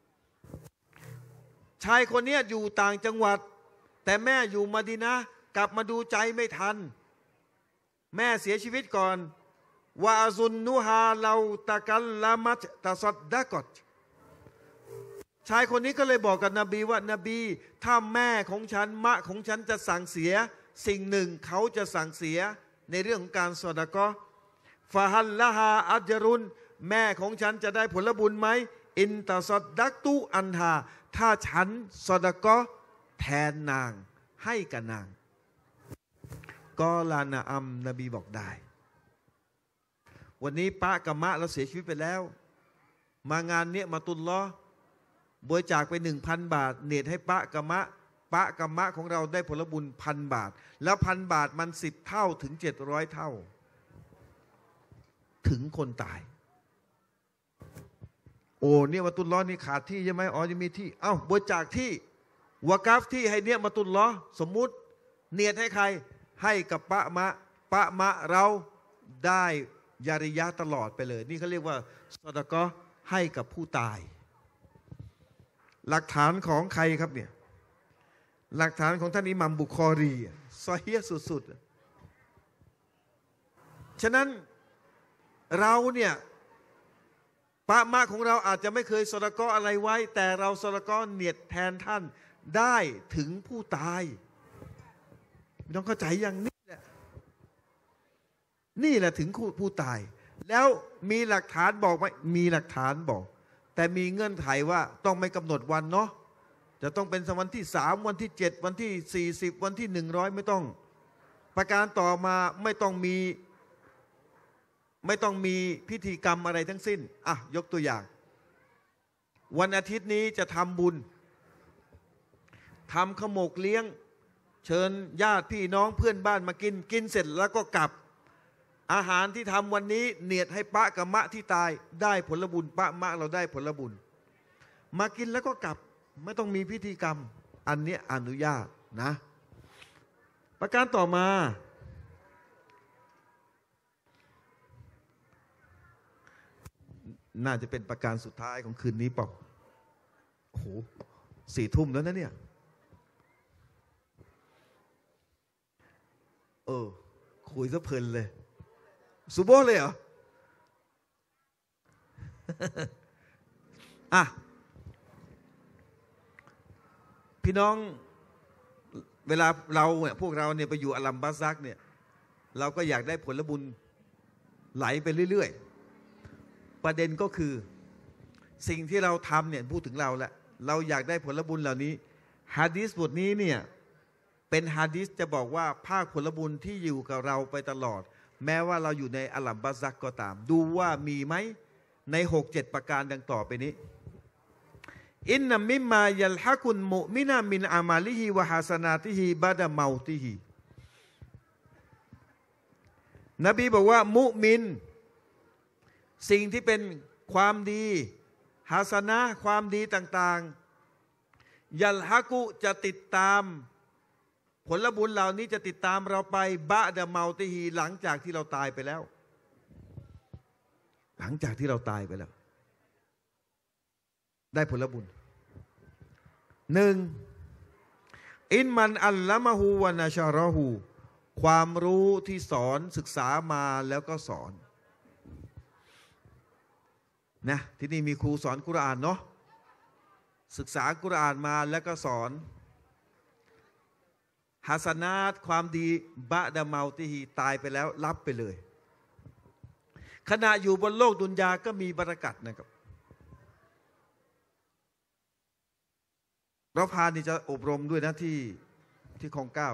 ชายคนนี้อยู่ต่างจังหวัดแต่แม่อยู่มะดีนะห์กลับมาดูใจไม่ทันแม่เสียชีวิตก่อนวะซุนนุฮาเราตะกัลลามัตตะซัดดะกอตชายคนนี้ก็เลยบอกกับนบีว่านบีถ้าแม่ของฉันมะของฉันจะสั่งเสียสิ่งหนึ่งเขาจะสั่งเสียในเรื่องของการซอดาเกาะห์ฟะฮัลละฮาอัจรุนแม่ของฉันจะได้ผลบุญไหมอินตะซัดดักตุอันฮาถ้าฉันซอดาเกาะห์แทนนางให้กับนางกอลานาอัมนบีบอกได้วันนี้ปะกับมะเราเสียชีวิตไปแล้วมางานเนี้ยมาตุลลอบริจาคไปหนึ่งพันบาทเนตให้ปะกับมะปะกับมะของเราได้ผลบุญพันบาทแล้วพันบาทมันสิบเท่าถึงเจ็ดร้อยเท่าถึงคนตายโอ้เนี่ยมาตุลลอนี่ขาดที่ใช่ไหมอ๋อจะมีที่เอ้าบริจาคที่วะกัฟที่ให้เนี่ยมาตุลลอสมมุติเนียดให้ใครให้กับปะมะปะมะเราได้ยาริยะตลอดไปเลยนี่เขาเรียกว่าซอดะกอฮ์ให้กับผู้ตายหลักฐานของใครครับเนี่ยหลักฐานของท่านอิหมัมบุคอรีซอฮีฮ์สุดๆฉะนั้นเราเนี่ยปะมะของเราอาจจะไม่เคยซอดะกอฮ์อะไรไว้แต่เราซอดะกอฮ์เนียดแทนท่านได้ถึงผู้ตายไม่ต้องเข้าใจอย่างนี้แหละนี่แหละถึงผู้ตายแล้วมีหลักฐานบอกไหมมีหลักฐานบอกแต่มีเงื่อนไขว่าต้องไม่กำหนดวันเนาะจะต้องเป็นวันที่สามวันที่เจ็ดวันที่สี่สิบวันที่หนึ่งร้อยไม่ต้องประการต่อมาไม่ต้องมีไม่ต้องมีพิธีกรรมอะไรทั้งสิ้นอ่ะยกตัวอย่างวันอาทิตย์นี้จะทำบุญทำขมกเลี้ยงเชิญญาติพี่น้องเพื่อนบ้านมากินกินเสร็จแล้วก็กลับอาหารที่ทำวันนี้เนียดให้ปะกับมะที่ตายได้ผลบุญปะมะเราได้ผลบุญมากินแล้วก็กลับไม่ต้องมีพิธีกรรมอันนี้อนุญาตนะประการต่อมาน่าจะเป็นประการสุดท้ายของคืนนี้เปล่าโอ้โหสี่ทุ่มแล้วนะเนี่ยเออคุยซะเพลินเลยสุโบเลยเหรอ อ่ะพี่น้องเวลาเราเนี่ยพวกเราเนี่ยไปอยู่อัลลัมบาซักเนี่ยเราก็อยากได้ผลบุญไหลไปเรื่อยๆประเด็นก็คือสิ่งที่เราทำเนี่ยพูดถึงเราแหละเราอยากได้ผลบุญเหล่านี้ฮะดีษบทนี้เนี่ยเป็นฮะดีษจะบอกว่าภาคผลบุญที่อยู่กับเราไปตลอดแม้ว่าเราอยู่ในอัลลัมบาซักก็ตามดูว่ามีไหมในหกเจ็ดประการดังต่อไปนี้อินนัมมิมมายัลฮะกุนมุมินามินอามาลิฮิวะฮาสนาติฮิบะดะเมาติฮินบีบอกว่ามุมินสิ่งที่เป็นความดีฮาสนะความดีต่างๆยัลฮะกุจะติดตามผลบุญเหล่านี้จะติดตามเราไปบะดะเมาติฮีหลังจากที่เราตายไปแล้วหลังจากที่เราตายไปแล้วได้ผลบุญหนึ่งอินมันอัลละมะฮูวะนะชะรอฮูความรู้ที่สอนศึกษามาแล้วก็สอนนะที่นี่มีครูสอนกุรอานเนาะศึกษากุรอานมาแล้วก็สอนฮัสนาตความดีบะดะเมาติฮีตายไปแล้วรับไปเลยขณะอยู่บนโลกดุนยาก็มีบารกัตนะครับเราพานี่จะอบรมด้วยนะที่ที่คลองเก้า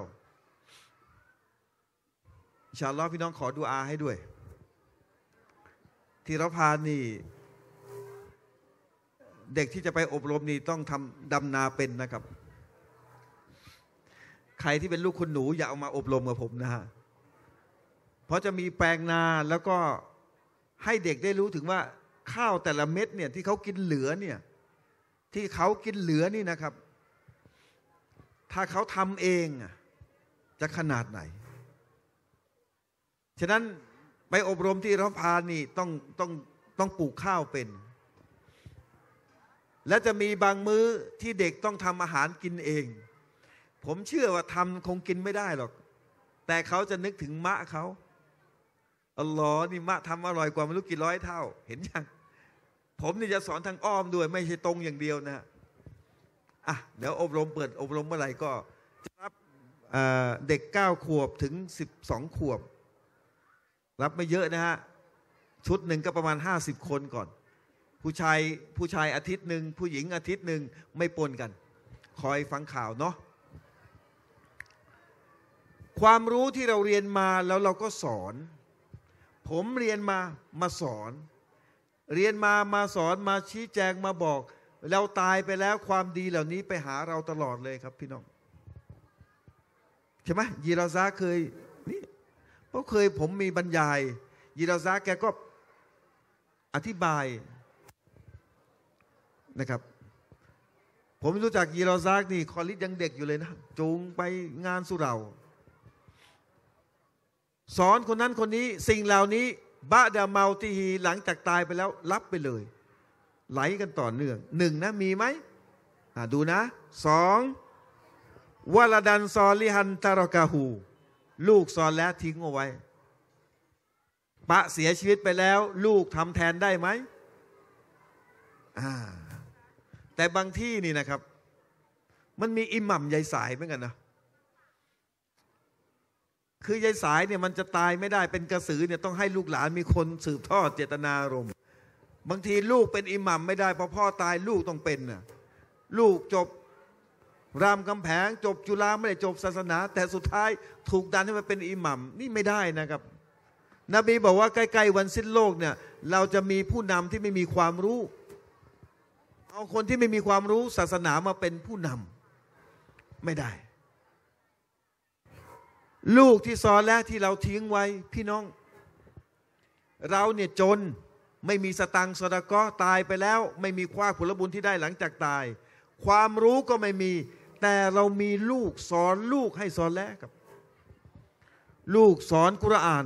อินชาอัลลอฮ์พี่น้องขอดุอาให้ด้วยที่เราพานี่เด็กที่จะไปอบรมนี่ต้องทำดำนาเป็นนะครับใครที่เป็นลูกคุณหนูอย่าเอามาอบรมกับผมนะฮะเพราะจะมีแปลงนาแล้วก็ให้เด็กได้รู้ถึงว่าข้าวแต่ละเม็ดเนี่ยที่เขากินเหลือเนี่ยที่เขากินเหลือนี่นะครับถ้าเขาทำเองจะขนาดไหนฉะนั้นไปอบรมที่เราพานี่ต้องต้องต้องปลูกข้าวเป็นและจะมีบางมื้อที่เด็กต้องทำอาหารกินเองผมเชื่อว่าทำคงกินไม่ได้หรอกแต่เขาจะนึกถึงมะเขาอัลลอฮ์นี่มะทำอร่อยกว่าไม่รู้กี่ร้อยเท่าเห็นยังผมนี่จะสอนทางอ้อมด้วยไม่ใช่ตรงอย่างเดียวนะอ่ะเดี๋ยวอบรมเปิดอบรมเมื่อไหร่ก็จะรับเด็กเก้าขวบถึงสิบสองขวบรับไม่เยอะนะฮะชุดหนึ่งก็ประมาณห้าสิบคนก่อนผู้ชายผู้ชายอาทิตย์หนึ่งผู้หญิงอาทิตย์หนึ่งไม่ปนกันคอยฟังข่าวเนาะความรู้ที่เราเรียนมาแล้วเราก็สอน ผมเรียนมามาสอน เรียนมามาสอนมาชี้แจงมาบอกเราตายไปแล้วความดีเหล่านี้ไปหาเราตลอดเลยครับพี่น้องใช่ไหมยีราซาเคยนี่เพราะเคยผมมีบรรยายยีราซาแกก็อธิบายนะครับผมรู้จักยีราซานี่คอลิดยังเด็กอยู่เลยนะจูงไปงานสุเหร่าสอนคนนั้นคนนี้สิ่งเหล่านี้บะดาเมาติฮีหลังจากตายไปแล้วรับไปเลยไหลกันต่อเนื่องหนึ่งนะมีไหมดูนะสองวะลาดันซอลิฮันตารกาหูลูกซอนแล้วทิ้งเอาไว้ปะเสียชีวิตไปแล้วลูกทำแทนได้ไหมแต่บางที่นี่นะครับมันมีอิหมัมยายสายเหมือนกันนะคือยายสายเนี่ยมันจะตายไม่ได้เป็นกระสือเนี่ยต้องให้ลูกหลานมีคนสืบทอดเจตนารมณ์บางทีลูกเป็นอิหมัมไม่ได้พอพ่อตายลูกต้องเป็นน่ะลูกจบรามคำแพงจบจุฬาไม่ได้จบศาสนาแต่สุดท้ายถูกดันให้มาเป็นอิหมัมนี่ไม่ได้นะครับนบีบอกว่าใกล้ๆวันสิ้นโลกเนี่ยเราจะมีผู้นำที่ไม่มีความรู้เอาคนที่ไม่มีความรู้ศาสนามาเป็นผู้นำไม่ได้ลูกที่ซอแล้วที่เราทิ้งไว้พี่น้องเราเนี่ยจนไม่มีสตังค์ซอดาก็ตายไปแล้วไม่มีความผลบุญที่ได้หลังจากตายความรู้ก็ไม่มีแต่เรามีลูกสอนลูกให้ซอแล้วครับลูกสอนกุรอาน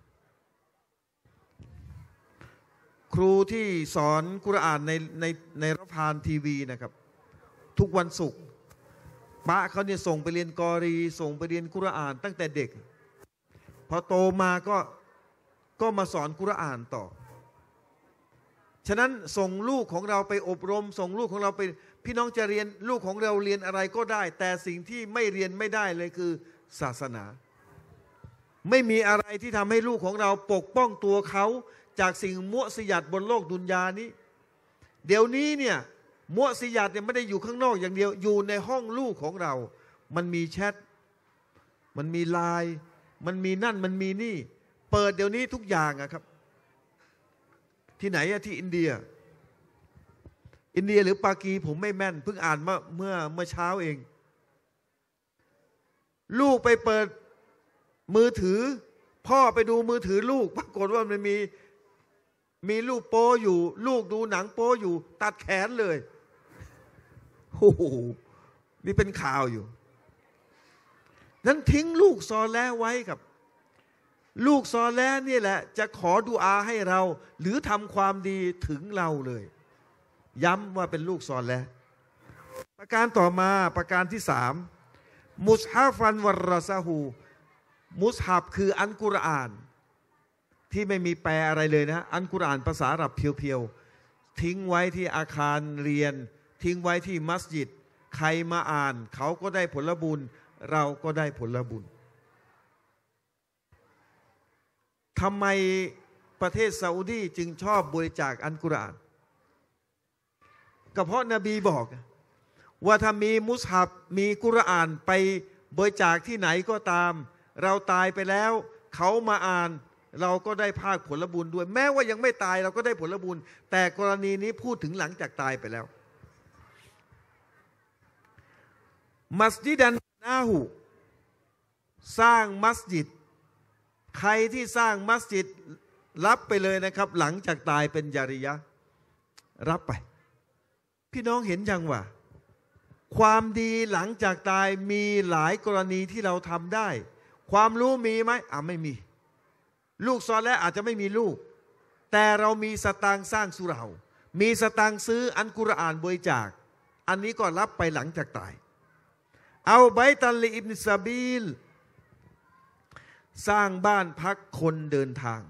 ครูที่สอนกุรอานในในในรัฐพานทีวีนะครับทุกวันศุกร์ป้าเขาเนี่ยส่งไปเรียนกอรีส่งไปเรียนกุรอานตั้งแต่เด็กพอโตมาก็ก็มาสอนกุรอานต่อฉะนั้นส่งลูกของเราไปอบรมส่งลูกของเราไปพี่น้องจะเรียนลูกของเราเรียนอะไรก็ได้แต่สิ่งที่ไม่เรียนไม่ได้เลยคือศาสนาไม่มีอะไรที่ทำให้ลูกของเราปกป้องตัวเขาจากสิ่งมุสยัดบนโลกดุนยานี้เดี๋ยวนี้เนี่ยมุสยัดเนี่ยไม่ได้อยู่ข้างนอกอย่างเดียวอยู่ในห้องลูกของเรามันมีแชทมันมีไลน์มันมีนั่นมันมีนี่เปิดเดี๋ยวนี้ทุกอย่างอะครับที่ไหนอะที่อินเดียอินเดียหรือปากีผมไม่แม่นเพิ่งอ่านเมื่อเมื่อเมื่อเช้าเองลูกไปเปิดมือถือพ่อไปดูมือถือลูกปรากฏว่ามันมีมีลูกโป้อยู่ลูกดูหนังโป้อยู่ตัดแขนเลยโอ้โหนี่เป็นข่าวอยู่นั้นทิ้งลูกซอแลไว้ครับลูกซอแลนี่แหละจะขอดุอาให้เราหรือทำความดีถึงเราเลยย้ำว่าเป็นลูกซอแลประการต่อมาประการที่สามมุสฮัฟันวรรซาหูมุสฮับคืออัลกุรอานที่ไม่มีแปลอะไรเลยนะอัลกุรอานภาษาอาหรับเพียวๆทิ้งไว้ที่อาคารเรียนทิ้งไว้ที่มัสยิดใครมาอ่านเขาก็ได้ผลบุญเราก็ได้ผลบุญทำไมประเทศซาอุดีจึงชอบบริจาคอัลกุรอานก็เพราะนบีบอกว่าถ้ามีมุสฮับมีกุรอานไปบริจาคที่ไหนก็ตามเราตายไปแล้วเขามาอ่านเราก็ได้ภาคผลบุญด้วยแม้ว่ายังไม่ตายเราก็ได้ผลบุญแต่กรณีนี้พูดถึงหลังจากตายไปแล้วมัสยิดันนาหูสร้างมัสยิดใครที่สร้างมัสยิดรับไปเลยนะครับหลังจากตายเป็นญาริยะรับไปพี่น้องเห็นยังว่าความดีหลังจากตายมีหลายกรณีที่เราทำได้ความรู้มีไหมอ่ะไม่มีลูกซอและอาจจะไม่มีลูกแต่เรามีสตางค์สร้างสุเหร่ามีสตางค์ซื้ออัลกุรอานบริจาคอันนี้ก็รับไปหลังจากตายเอาไบตัลลิอิบนิซาบีลสร้างบ้านพักคนเดินทาง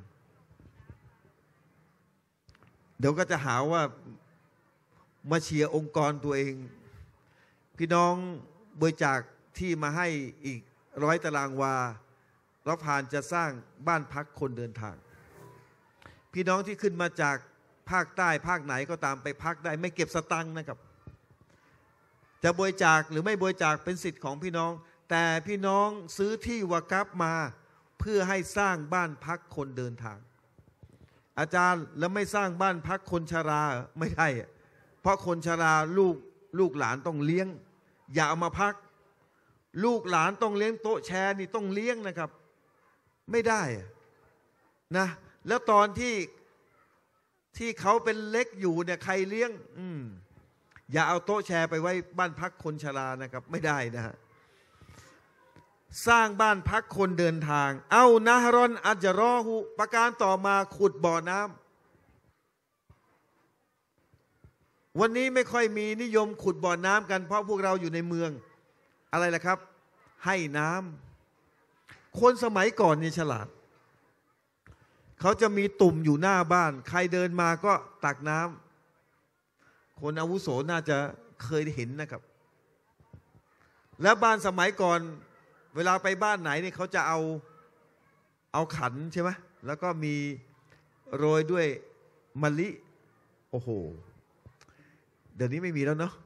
เดี๋ยวก็จะหาว่ามาเชียร์องค์กรตัวเองพี่น้องบริจาคที่มาให้อีกร้อยตารางวาเราผ่านจะสร้างบ้านพักคนเดินทางพี่น้องที่ขึ้นมาจากภาคใต้ภาคไหนก็ตามไปพักได้ไม่เก็บสตังค์นะครับจะบริจาคหรือไม่บริจาคเป็นสิทธิ์ของพี่น้องแต่พี่น้องซื้อที่วากัฟมาเพื่อให้สร้างบ้านพักคนเดินทาง อาจารย์แล้วไม่สร้างบ้านพักคนชราไม่ได้เพราะคนชราลูกลูกหลานต้องเลี้ยงอย่าเอามาพักลูกหลานต้องเลี้ยงโต๊ะแชร์นี่ต้องเลี้ยงนะครับไม่ได้นะแล้วตอนที่ที่เขาเป็นเล็กอยู่เนี่ยใครเลี้ยงอืมอย่าเอาโต๊ะแชร์ไปไว้บ้านพักคนชรานะครับไม่ได้นะฮะสร้างบ้านพักคนเดินทางเอานะฮรอนอัจรอหูประการต่อมาขุดบ่อน้ำวันนี้ไม่ค่อยมีนิยมขุดบ่อน้ำกันเพราะพวกเราอยู่ในเมืองอะไรล่ะครับให้น้ำคนสมัยก่อนเนี่ยฉลาดเขาจะมีตุ่มอยู่หน้าบ้านใครเดินมาก็ตักน้ำคนอาวุโสน่าจะเคยเห็นนะครับแล้วบ้านสมัยก่อนเวลาไปบ้านไหนเนี่ยเขาจะเอาเอาขันใช่ไหมแล้วก็มีโรยด้วยมะลิโอ้โหเดี๋ยวนี้ไม่มีแล้วเนาะ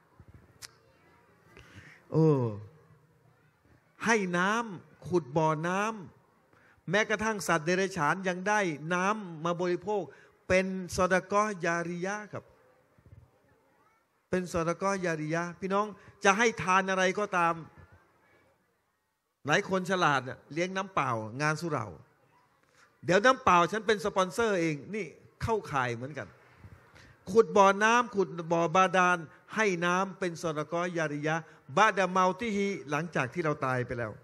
เออให้น้ำขุดบ่อน้ำแม้กระทั่งสัตว์เดรัจฉานยังได้น้ำมาบริโภคเป็นซอดากอยาริยะครับเป็นซอดากอยาริยะพี่น้องจะให้ทานอะไรก็ตามหลายคนฉลาดเลี้ยงน้ำเปล่างานสุเหร่าเดี๋ยวน้ำเปล่าฉันเป็นสปอนเซอร์เองนี่เข้าข่ายเหมือนกันขุดบ่อน้ำขุดบ่อบาดาลให้น้ำเป็นซอดากอยาริยะบาดาเมาติฮีหลังจากที่เราตายไปแล้ว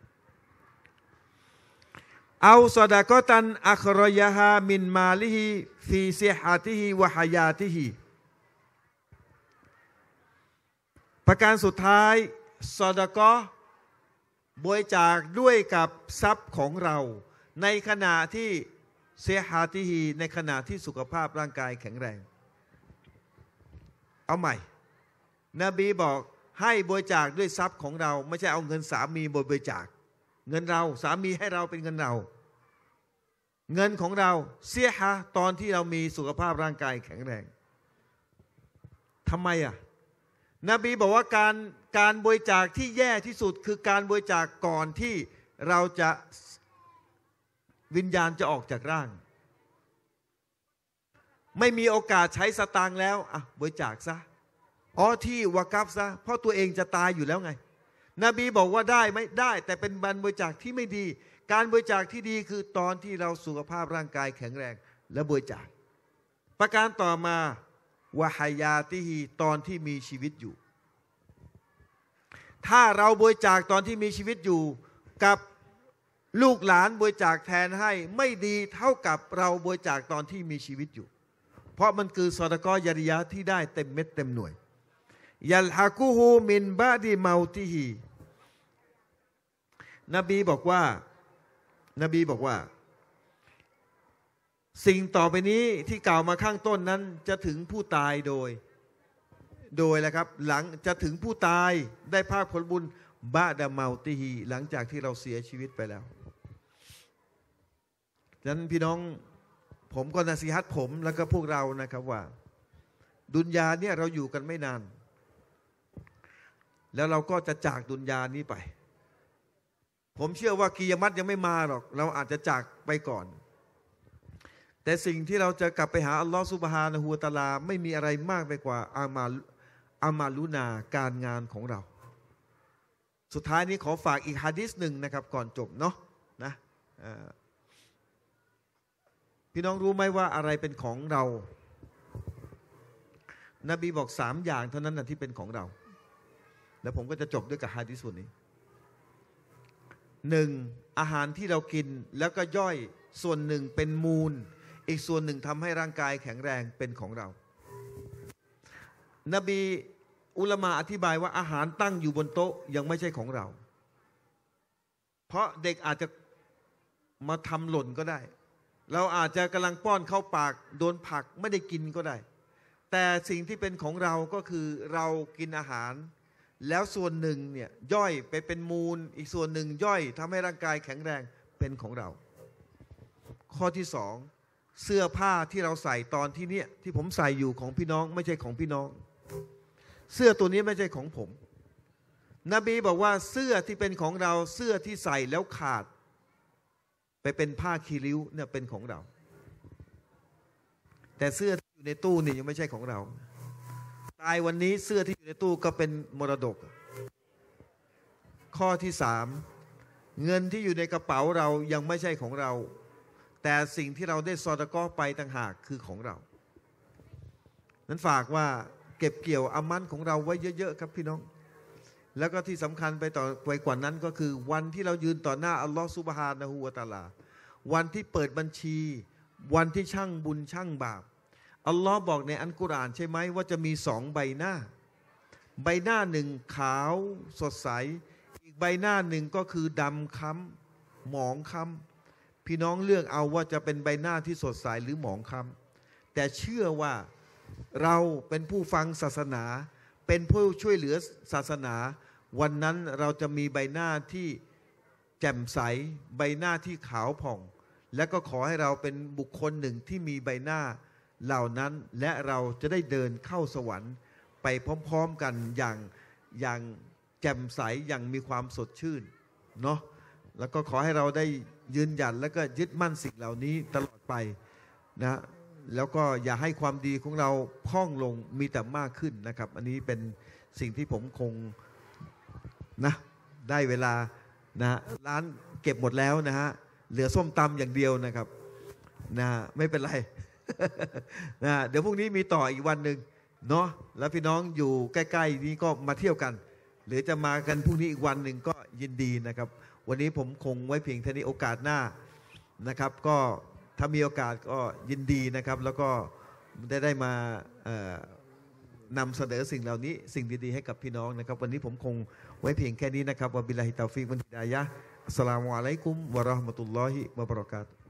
เอาซอดากอตันอัครอยะฮามินมาลิฮีฟีซิฮาติฮีวะฮายาติฮีประการสุดท้ายซอดากอบริจาคด้วยกับทรัพย์ของเราในขณะที่เซฮาติฮีในขณะที่สุขภาพร่างกายแข็งแรงเอาใหม่นบีบอกให้บริจาคด้วยทรัพย์ของเราไม่ใช่เอาเงินสามีบริจาคเงินเราสามีให้เราเป็นเงินเราเงินของเราเสียฮะตอนที่เรามีสุขภาพร่างกายแข็งแรงทำไมอ่ะนบีบอกว่าการการบริจาคที่แย่ที่สุดคือการบริจาคก่อนที่เราจะวิญญาณจะออกจากร่างไม่มีโอกาสใช้สตางค์แล้วอ่ะบริจาคซะอ๋อที่วากัฟซะเพราะตัวเองจะตายอยู่แล้วไงนบีบอกว่าได้ไม่ได้แต่เป็นการบริจาคที่ไม่ดีการบริจาคที่ดีคือตอนที่เราสุขภาพร่างกายแข็งแรงและบริจาคประการต่อมาวะฮายาติฮีตอนที่มีชีวิตอยู่ถ้าเราบริจาคตอนที่มีชีวิตอยู่กับลูกหลานบริจาคแทนให้ไม่ดีเท่ากับเราบริจาคตอนที่มีชีวิตอยู่เพราะมันคือซอดากอยาริยะที่ได้เต็มเม็ดเต็มหน่วยยัลฮะกุฮูมินบาดีเมาติฮีนบีบอกว่านบีบอกว่าสิ่งต่อไปนี้ที่กล่าวมาข้างต้นนั้นจะถึงผู้ตายโดยโดยแหละครับหลังจะถึงผู้ตายได้ภาคผลบุญบาดาเมาติฮีหลังจากที่เราเสียชีวิตไปแล้วฉะนั้นพี่น้องผมก็นะซีฮัตผมแล้วก็พวกเรานะครับว่าดุนยาเนี่ยเราอยู่กันไม่นานแล้วเราก็จะจากดุนยานี้ไปผมเชื่อว่ากิยามัตยังไม่มาหรอกเราอาจจะจากไปก่อนแต่สิ่งที่เราจะกลับไปหาอัลลอฮฺซุบฮานะฮูวะตะอาลาไม่มีอะไรมากไปกว่าอามาอามาลุนาการงานของเราสุดท้ายนี้ขอฝากอีกฮะดีษหนึ่งนะครับก่อนจบเนาะนะพี่น้องรู้ไหมว่าอะไรเป็นของเรานบีบอกสามอย่างเท่านั้นนะที่เป็นของเราแล้วผมก็จะจบด้วยกับฮะดีษส่วนนี้หนึ่งอาหารที่เรากินแล้วก็ย่อยส่วนหนึ่งเป็นมูลอีกส่วนหนึ่งทำให้ร่างกายแข็งแรงเป็นของเรานบีอุลามะอธิบายว่าอาหารตั้งอยู่บนโต๊ะยังไม่ใช่ของเราเพราะเด็กอาจจะมาทำหล่นก็ได้เราอาจจะกำลังป้อนเข้าปากโดนผักไม่ได้กินก็ได้แต่สิ่งที่เป็นของเราก็คือเรากินอาหารแล้วส่วนหนึ่งเนี่ยย่อยไปเป็นมูลอีกส่วนหนึ่งย่อยทำให้ร่างกายแข็งแรงเป็นของเราข้อที่สองเสื้อผ้าที่เราใส่ตอนที่เนี้ยที่ผมใส่อยู่ของพี่น้องไม่ใช่ของพี่น้องเสื้อตัวนี้ไม่ใช่ของผมนบีบอกว่าเสื้อที่เป็นของเราเสื้อที่ใส่แล้วขาดไปเป็นผ้าคีริ้วเนี่ยเป็นของเราแต่เสื้อที่อยู่ในตู้นี่ยังไม่ใช่ของเราตายวันนี้เสื้อที่อยู่ในตู้ก็เป็นมรดกข้อที่สามเงินที่อยู่ในกระเป๋าเรายังไม่ใช่ของเราแต่สิ่งที่เราได้ซอดะกอไปต่างหากคือของเรานั้นฝากว่าเก็บเกี่ยวอามันของเราไว้เยอะๆครับพี่น้องแล้วก็ที่สำคัญไปต่อไปกว่านั้นก็คือวันที่เรายืนต่อหน้าอัลลอฮฺซุบฮานะฮูวะตะอาลาวันที่เปิดบัญชีวันที่ช่างบุญช่างบาปอัลลอฮ์บอกในอัลกุรอานใช่ไหมว่าจะมีสองใบหน้าใบหน้าหนึ่งขาวสดใสอีกใบหน้าหนึ่งก็คือดำค้ำหมองค้ำพี่น้องเลือกเอาว่าจะเป็นใบหน้าที่สดใสหรือหมองค้ำแต่เชื่อว่าเราเป็นผู้ฟังศาสนาเป็นผู้ช่วยเหลือศาสนาวันนั้นเราจะมีใบหน้าที่แจ่มใสใบหน้าที่ขาวผ่องและก็ขอให้เราเป็นบุคคลหนึ่งที่มีใบหน้าเหล่านั้นและเราจะได้เดินเข้าสวรรค์ไปพร้อมๆกันอย่างอย่างแจ่มใสอย่างมีความสดชื่นเนาะแล้วก็ขอให้เราได้ยืนหยัดแล้วก็ยึดมั่นสิ่งเหล่านี้ตลอดไปนะแล้วก็อย่าให้ความดีของเราพร่องลงมีแต่มากขึ้นนะครับอันนี้เป็นสิ่งที่ผมคงนะได้เวลานะร้านเก็บหมดแล้วนะฮะเหลือส้มตำอย่างเดียวนะครับนะไม่เป็นไรนะเดี๋ยวพรุ่งนี้มีต่ออีกวันหนึ่งเนาะแล้วพี่น้องอยู่ใกล้ๆนี้ก็มาเที่ยวกันหรือจะมากันพรุ่งนี้อีกวันหนึ่งก็ยินดีนะครับวันนี้ผมคงไว้เพียงเท่านี้โอกาสหน้านะครับก็ถ้ามีโอกาสก็ยินดีนะครับแล้วก็ได้ได้มานำเสนอสิ่งเหล่านี้สิ่งดีๆให้กับพี่น้องนะครับวันนี้ผมคงไว้เพียงแค่นี้นะครับวะบิลลาฮิตอฟิกวัลฮิดายะฮ์อัสสลามุอะลัยกุมวะเราะห์มะตุลลอฮิวะบะเราะกาตุฮ์